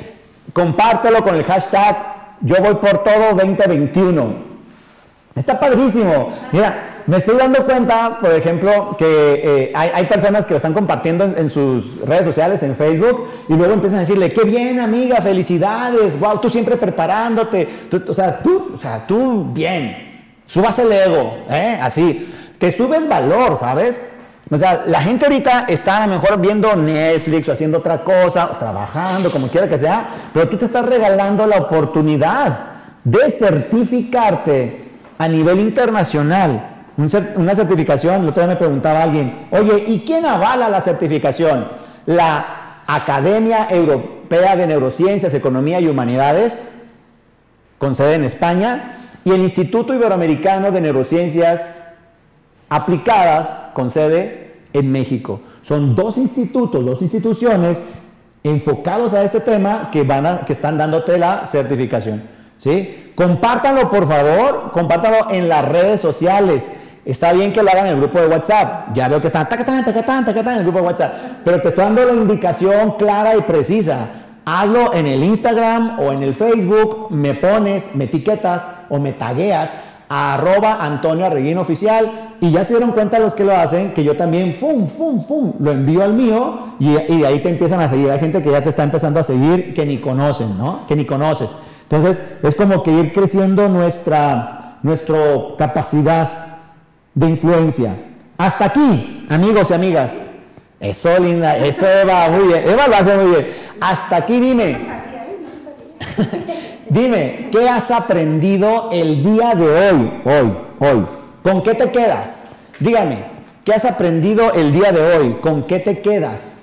Speaker 1: Compártelo con el hashtag Yo Voy Por Todo veinte veintiuno. Está padrísimo. Mira, me estoy dando cuenta, por ejemplo, que eh, hay, hay personas que lo están compartiendo en, en sus redes sociales, en Facebook, y luego empiezan a decirle, qué bien, amiga, felicidades, wow, tú siempre preparándote, tú, o sea, tú, o sea, tú bien, subas el ego, ¿eh? Así, te subes valor, ¿sabes? O sea, la gente ahorita está a lo mejor viendo Netflix o haciendo otra cosa, o trabajando, como quiera que sea, pero tú te estás regalando la oportunidad de certificarte a nivel internacional. Un cer- una certificación, el otro día me preguntaba alguien, oye, ¿y quién avala la certificación? La Academia Europea de Neurociencias, Economía y Humanidades, con sede en España, y el Instituto Iberoamericano de Neurociencias Aplicadas, con sede en México. Son dos institutos, dos instituciones enfocados a este tema que, van a, que están dándote la certificación, ¿sí? Compártanlo, por favor, compártanlo en las redes sociales. Está bien que lo hagan en el grupo de WhatsApp. Ya veo que están tacatán, tacatán, tacatán en el grupo de WhatsApp. Pero te estoy dando la indicación clara y precisa. Hazlo en el Instagram o en el Facebook. Me pones, me etiquetas o me tagueas a arroba Antonio Arreguín Oficial. Y ya se dieron cuenta los que lo hacen que yo también, fum, fum, fum, lo envío al mío. Y, y de ahí te empiezan a seguir. Hay gente que ya te está empezando a seguir que ni conocen, ¿no? Que ni conoces. Entonces, es como que ir creciendo nuestra, nuestra capacidad de influencia. Hasta aquí, amigos y amigas. Eso, linda, eso Eva, muy bien. Eva lo hace muy bien. Hasta aquí, dime. Dime, ¿qué has aprendido el día de hoy? Hoy, hoy. ¿Con qué te quedas? Dígame, ¿qué has aprendido el día de hoy? ¿Con qué te quedas?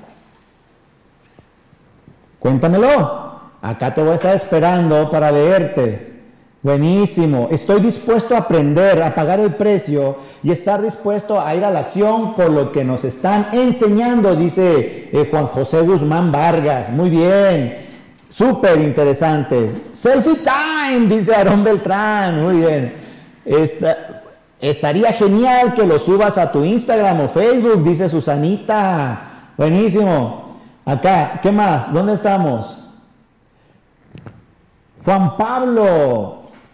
Speaker 1: Cuéntamelo. Acá te voy a estar esperando para leerte. Buenísimo. Estoy dispuesto a aprender, a pagar el precio y estar dispuesto a ir a la acción por lo que nos están enseñando, dice eh, Juan José Guzmán Vargas. Muy bien. Súper interesante. Selfie time, dice Aarón Beltrán. Muy bien. Esta, estaría genial que lo subas a tu Instagram o Facebook, dice Susanita. Buenísimo. Acá, ¿qué más? ¿Dónde estamos? Juan Pablo.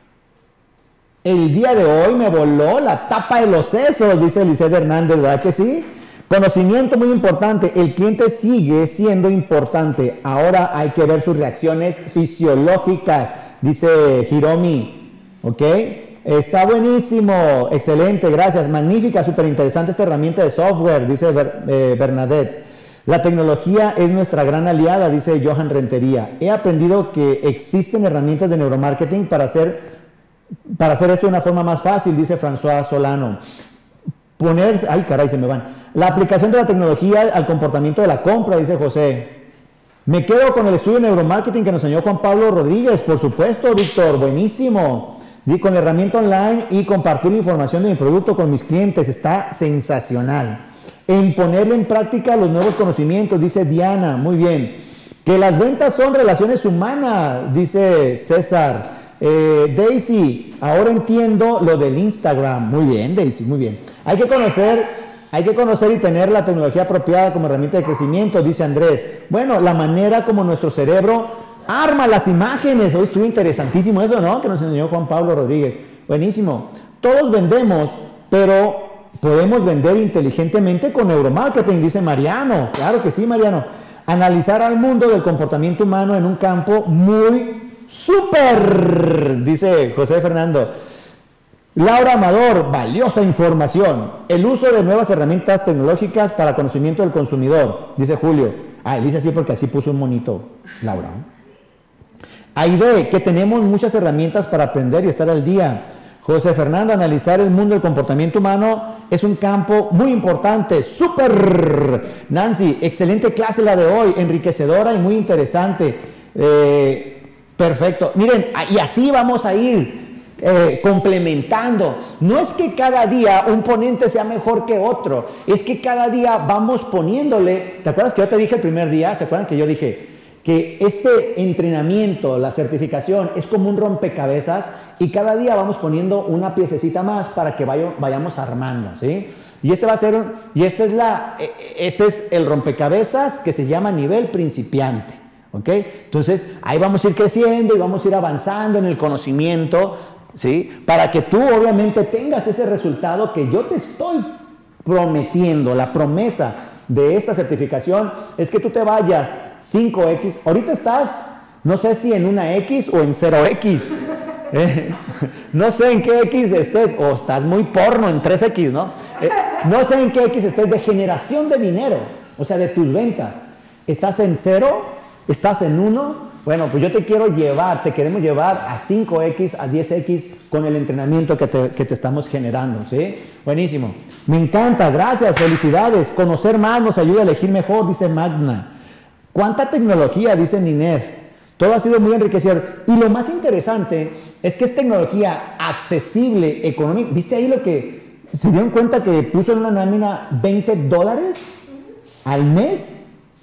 Speaker 1: El día de hoy me voló la tapa de los sesos, dice Eliseo Hernández, ¿verdad que sí? Conocimiento muy importante. El cliente sigue siendo importante. Ahora hay que ver sus reacciones fisiológicas, dice Hiromi. ¿Ok? Está buenísimo. Excelente, gracias. Magnífica, súper interesante esta herramienta de software, dice Ber, eh, Bernadette. La tecnología es nuestra gran aliada, dice Johan Rentería. He aprendido que existen herramientas de neuromarketing para hacer, para hacer esto de una forma más fácil, dice François Solano. Poner, ay caray, se me van. La aplicación de la tecnología al comportamiento de la compra, dice José. Me quedo con el estudio de neuromarketing que nos enseñó Juan Pablo Rodríguez, por supuesto, Víctor, buenísimo. Y con la herramienta online y compartir la información de mi producto con mis clientes, está sensacional. En ponerle en práctica los nuevos conocimientos, dice Diana, muy bien. Que las ventas son relaciones humanas, dice César. Eh, Daisy, ahora entiendo lo del Instagram. Muy bien, Daisy, muy bien. Hay que conocer, hay que conocer y tener la tecnología apropiada como herramienta de crecimiento, dice Andrés. Bueno, la manera como nuestro cerebro arma las imágenes. Hoy estuvo interesantísimo eso, ¿no? Que nos enseñó Juan Pablo Rodríguez. Buenísimo. Todos vendemos, pero podemos vender inteligentemente con neuromarketing, dice Mariano. Claro que sí, Mariano. Analizar al mundo del comportamiento humano en un campo muy súper, dice José Fernando. Laura Amador, valiosa información. El uso de nuevas herramientas tecnológicas para conocimiento del consumidor, dice Julio. Ah, dice así porque así puso un monito, Laura. Aide, que tenemos muchas herramientas para aprender y estar al día. José Fernando, analizar el mundo del comportamiento humano es un campo muy importante. ¡Súper! Nancy, excelente clase la de hoy, enriquecedora y muy interesante. Eh, perfecto. Miren, y así vamos a ir eh, complementando. No es que cada día un ponente sea mejor que otro, es que cada día vamos poniéndole. ¿Te acuerdas que yo te dije el primer día? ¿Se acuerdan que yo dije que este entrenamiento, la certificación, es como un rompecabezas? Y cada día vamos poniendo una piececita más para que vaya, vayamos armando, ¿sí? Y este va a ser, y este es, la, este es el rompecabezas que se llama nivel principiante, ¿ok? Entonces, ahí vamos a ir creciendo y vamos a ir avanzando en el conocimiento, ¿sí? Para que tú obviamente tengas ese resultado que yo te estoy prometiendo. La promesa de esta certificación es que tú te vayas cinco equis. Ahorita estás, no sé si en una X o en cero equis. Eh, no sé en qué X estés, o estás muy porno en tres equis, ¿no? Eh, no sé en qué X estés de generación de dinero, o sea, de tus ventas. ¿Estás en cero? ¿Estás en uno? Bueno, pues yo te quiero llevar, te queremos llevar a cinco equis, a diez equis con el entrenamiento que te, que te estamos generando, ¿sí? Buenísimo. Me encanta, gracias, felicidades. Conocer más nos ayuda a elegir mejor, dice Magna. ¿Cuánta tecnología? Dice Nined. Todo ha sido muy enriquecedor. Y lo más interesante es que es tecnología accesible, económica. ¿Viste ahí lo que se dieron cuenta que puso en una nómina veinte dólares al mes?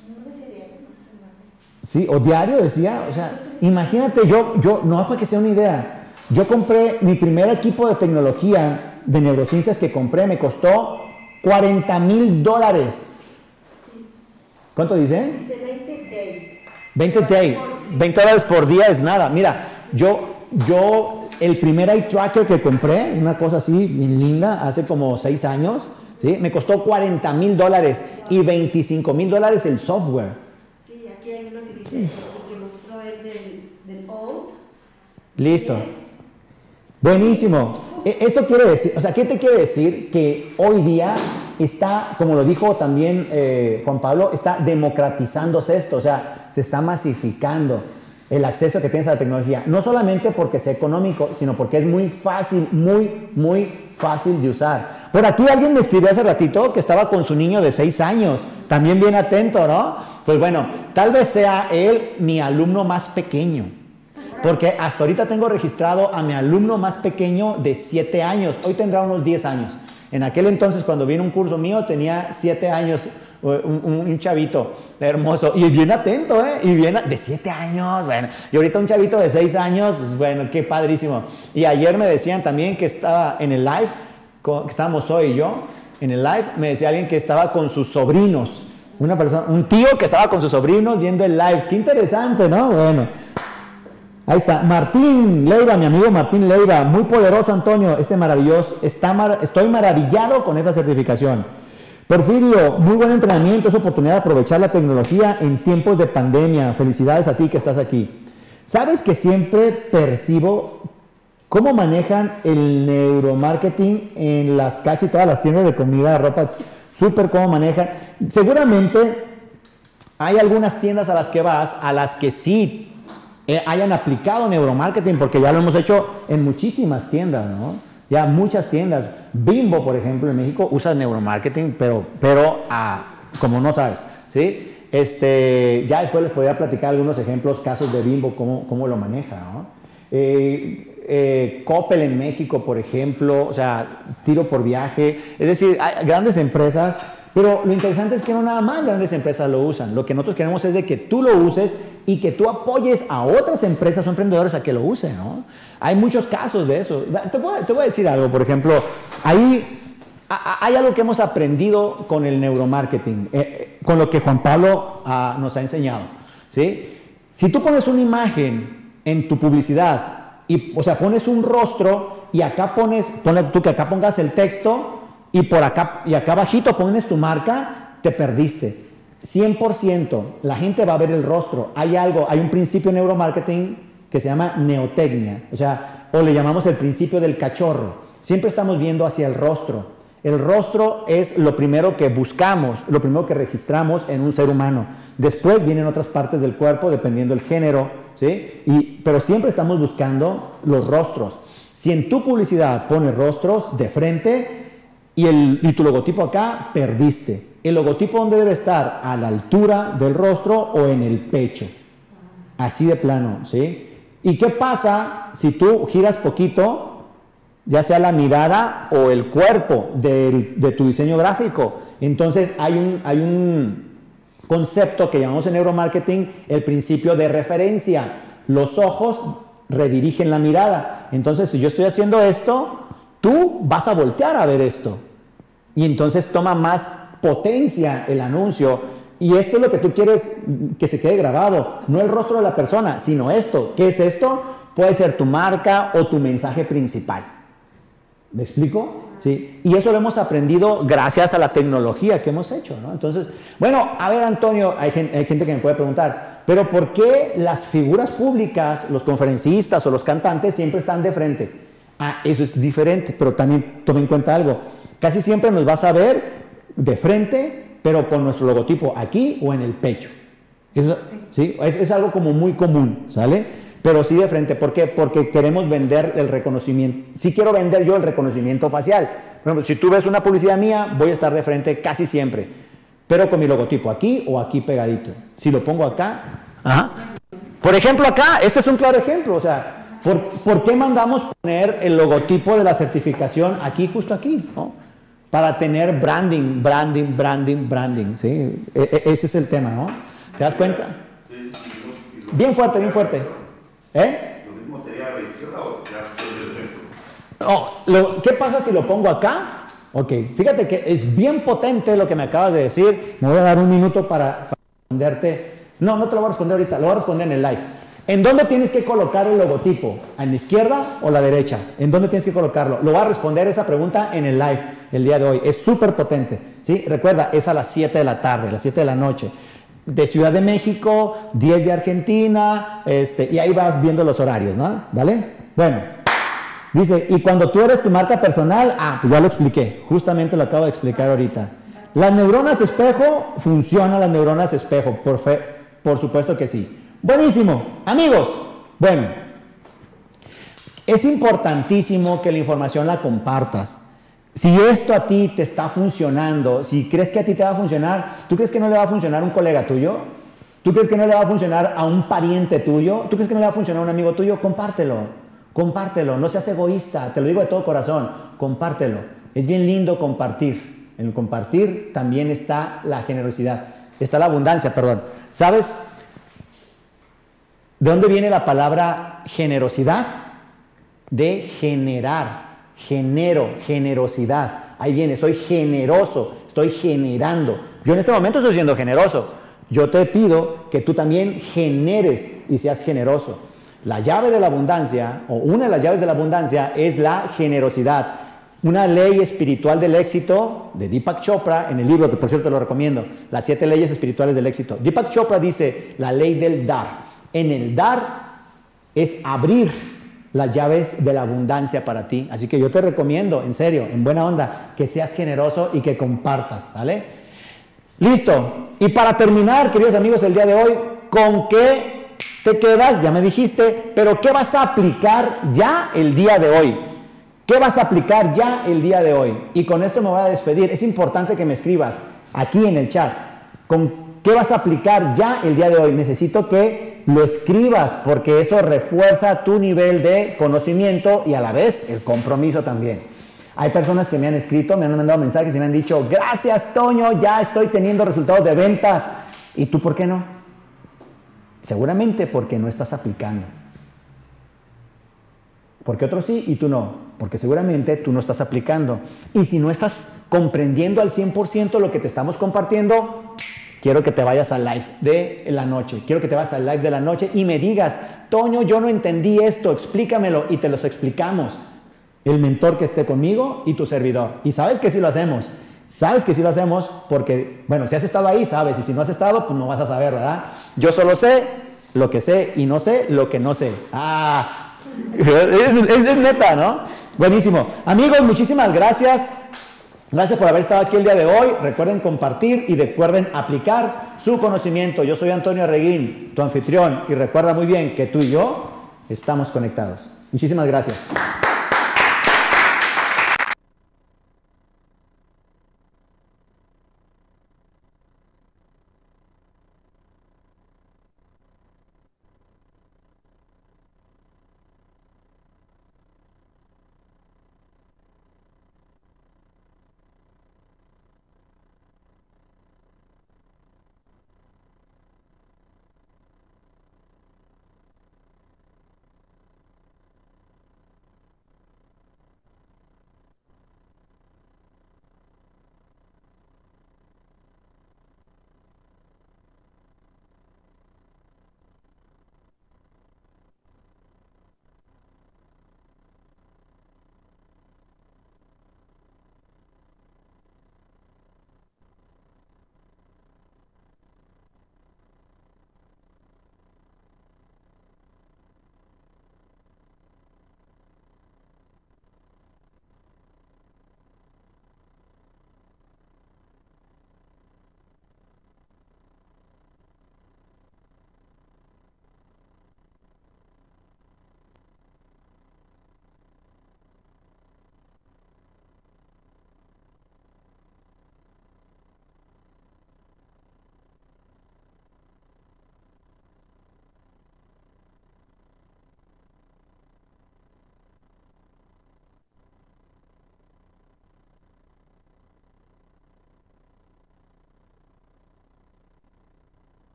Speaker 1: Sí, o diario decía, o sea, imagínate, yo, yo, no para que sea una idea, yo compré mi primer equipo de tecnología de neurociencias que compré, me costó cuarenta mil dólares. ¿Cuánto dice?
Speaker 16: Dice veinte day.
Speaker 1: veinte day, veinte dólares por día es nada. Mira, yo, yo, el primer eye tracker que compré, una cosa así, bien linda, hace como seis años, ¿sí? Me costó cuarenta mil dólares y veinticinco mil dólares el software.
Speaker 16: Aquí hay uno que dice, el que mostró el del, del O.
Speaker 1: Listo. Buenísimo. Eso quiere decir, o sea, ¿qué te quiere decir? Que hoy día está, como lo dijo también eh, Juan Pablo, está democratizándose esto, o sea, se está masificando el acceso que tienes a la tecnología. No solamente porque sea económico, sino porque es muy fácil, muy, muy fácil de usar. Por aquí alguien me escribió hace ratito que estaba con su niño de seis años, también bien atento, ¿no? Pues bueno, tal vez sea él mi alumno más pequeño, porque hasta ahorita tengo registrado a mi alumno más pequeño de siete años, hoy tendrá unos diez años. En aquel entonces, cuando vino un curso mío, tenía siete años, un, un, un chavito hermoso, y bien atento, ¿eh? Y bien, de siete años, bueno, y ahorita un chavito de seis años, pues bueno, qué padrísimo. Y ayer me decían también que estaba en el live, con, que estábamos Zoe y yo, en el live, me decía alguien que estaba con sus sobrinos, una persona, un tío que estaba con sus sobrinos viendo el live, qué interesante, ¿no? Bueno, ahí está, Martín Leiva, mi amigo Martín Leiva, muy poderoso Antonio, este maravilloso, está mar, estoy maravillado con esta certificación. Porfirio, muy buen entrenamiento, es oportunidad de aprovechar la tecnología en tiempos de pandemia, felicidades a ti que estás aquí. ¿Sabes que siempre percibo cómo manejan el neuromarketing en las casi todas las tiendas de comida, de ropa, súper cómo manejan? Seguramente hay algunas tiendas a las que vas, a las que sí eh, hayan aplicado neuromarketing, porque ya lo hemos hecho en muchísimas tiendas, ¿no? Ya muchas tiendas. Bimbo, por ejemplo, en México usa neuromarketing, pero, pero ah, como no sabes, ¿sí? Este, ya después les podría platicar algunos ejemplos, casos de Bimbo, cómo, cómo lo maneja, ¿no? Eh, eh, Coppel en México, por ejemplo, o sea, tiro por viaje, es decir, hay grandes empresas. Pero lo interesante es que no nada más grandes empresas lo usan. Lo que nosotros queremos es de que tú lo uses y que tú apoyes a otras empresas o emprendedores a que lo usen, ¿no? Hay muchos casos de eso. Te voy, te voy a decir algo, por ejemplo, ahí hay algo que hemos aprendido con el neuromarketing, eh, con lo que Juan Pablo ah, nos ha enseñado, ¿sí? Si tú pones una imagen en tu publicidad, y, o sea, pones un rostro y acá pones, ponle tú que acá pongas el texto, y por acá, y acá abajito pones tu marca, te perdiste. cien por ciento la gente va a ver el rostro. Hay algo, hay un principio en neuromarketing que se llama neotecnia, o sea, o le llamamos el principio del cachorro. Siempre estamos viendo hacia el rostro. El rostro es lo primero que buscamos, lo primero que registramos en un ser humano. Después vienen otras partes del cuerpo, dependiendo del género, ¿sí? Y, pero siempre estamos buscando los rostros. Si en tu publicidad pones rostros de frente, Y, el, y tu logotipo acá, perdiste. ¿El logotipo dónde debe estar? A la altura del rostro o en el pecho. Así de plano, ¿sí? ¿Y qué pasa si tú giras poquito, ya sea la mirada o el cuerpo de, de tu diseño gráfico? Entonces hay un, hay un concepto que llamamos en neuromarketing el principio de referencia. Los ojos redirigen la mirada. Entonces, si yo estoy haciendo esto, tú vas a voltear a ver esto. Y entonces toma más potencia el anuncio. Y esto es lo que tú quieres que se quede grabado. No el rostro de la persona, sino esto. ¿Qué es esto? Puede ser tu marca o tu mensaje principal. ¿Me explico? ¿Sí? Y eso lo hemos aprendido gracias a la tecnología que hemos hecho, ¿no? Entonces, bueno, a ver, Antonio, hay gente, hay gente que me puede preguntar, ¿pero por qué las figuras públicas, los conferencistas o los cantantes siempre están de frente? Ah, eso es diferente, pero también tome en cuenta algo. Casi siempre nos vas a ver de frente, pero con nuestro logotipo aquí o en el pecho. Eso, ¿sí? Es, es algo como muy común, ¿sale? Pero sí de frente. ¿Por qué? Porque queremos vender el reconocimiento. Sí quiero vender yo el reconocimiento facial. Por ejemplo, si tú ves una publicidad mía, voy a estar de frente casi siempre. Pero con mi logotipo aquí o aquí pegadito. Si lo pongo acá. Ajá. Por ejemplo, acá, este es un claro ejemplo. O sea, ¿por, ¿por qué mandamos poner el logotipo de la certificación aquí, justo aquí, ¿no? Para tener branding, branding, branding, branding. ¿Sí? E, e, ese es el tema, ¿no? ¿Te das cuenta? Bien fuerte, bien fuerte. ¿Eh? ¿Lo mismo sería a la izquierda o ya? No, lo, ¿qué pasa si lo pongo acá? Ok, fíjate que es bien potente lo que me acabas de decir. Me voy a dar un minuto para, para responderte. No, no te lo voy a responder ahorita, lo voy a responder en el live. ¿En dónde tienes que colocar el logotipo? ¿A la izquierda o la derecha? ¿En dónde tienes que colocarlo? Lo voy a responder esa pregunta en el live el día de hoy. Es súper potente, ¿sí? Recuerda, es a las siete de la tarde, a las siete de la noche. De Ciudad de México, diez de Argentina, este, y ahí vas viendo los horarios, ¿no? ¿Dale? Bueno, dice, y cuando tú eres tu marca personal, ah, pues ya lo expliqué, justamente lo acabo de explicar ahorita. Las neuronas espejo, funcionan las neuronas espejo, por, fe, por supuesto que sí. Buenísimo, amigos, bueno, es importantísimo que la información la compartas. Si esto a ti te está funcionando, si crees que a ti te va a funcionar, ¿tú crees que no le va a funcionar a un colega tuyo? ¿Tú crees que no le va a funcionar a un pariente tuyo? ¿Tú crees que no le va a funcionar a un amigo tuyo? Compártelo, compártelo, no seas egoísta, te lo digo de todo corazón, compártelo. Es bien lindo compartir. En el compartir también está la generosidad, está la abundancia, perdón. ¿Sabes de dónde viene la palabra generosidad? De generar. Genero, generosidad. Ahí viene, soy generoso, estoy generando. Yo en este momento estoy siendo generoso. Yo te pido que tú también generes y seas generoso. La llave de la abundancia, o una de las llaves de la abundancia, es la generosidad. Una ley espiritual del éxito de Deepak Chopra, en el libro que por cierto te lo recomiendo, Las siete leyes espirituales del éxito. Deepak Chopra dice, la ley del dar. En el dar es abrir las llaves de la abundancia para ti. Así que yo te recomiendo, en serio, en buena onda, que seas generoso y que compartas, ¿vale? Listo. Y para terminar, queridos amigos, el día de hoy, ¿con qué te quedas? Ya me dijiste, pero ¿qué vas a aplicar ya el día de hoy? ¿Qué vas a aplicar ya el día de hoy? Y con esto me voy a despedir. Es importante que me escribas aquí en el chat. ¿Con qué vas a aplicar ya el día de hoy? Necesito que lo escribas porque eso refuerza tu nivel de conocimiento y a la vez el compromiso también. Hay personas que me han escrito, me han mandado mensajes y me han dicho, gracias Toño, ya estoy teniendo resultados de ventas. ¿Y tú por qué no? Seguramente porque no estás aplicando. Porque otros sí y tú no. Porque seguramente tú no estás aplicando. Y si no estás comprendiendo al cien por ciento lo que te estamos compartiendo, quiero que te vayas al live de la noche. Quiero que te vayas al live de la noche y me digas, Toño, yo no entendí esto, explícamelo. Y te los explicamos. El mentor que esté conmigo y tu servidor. Y sabes que sí lo hacemos. Sabes que sí lo hacemos porque, bueno, si has estado ahí, sabes. Y si no has estado, pues no vas a saber, ¿verdad? Yo solo sé lo que sé y no sé lo que no sé. Ah, es, es, es neta, ¿no? Buenísimo. Amigos, muchísimas gracias. Gracias por haber estado aquí el día de hoy. Recuerden compartir y recuerden aplicar su conocimiento. Yo soy Antonio Arreguín, tu anfitrión. Y recuerda muy bien que tú y yo estamos conectados. Muchísimas gracias.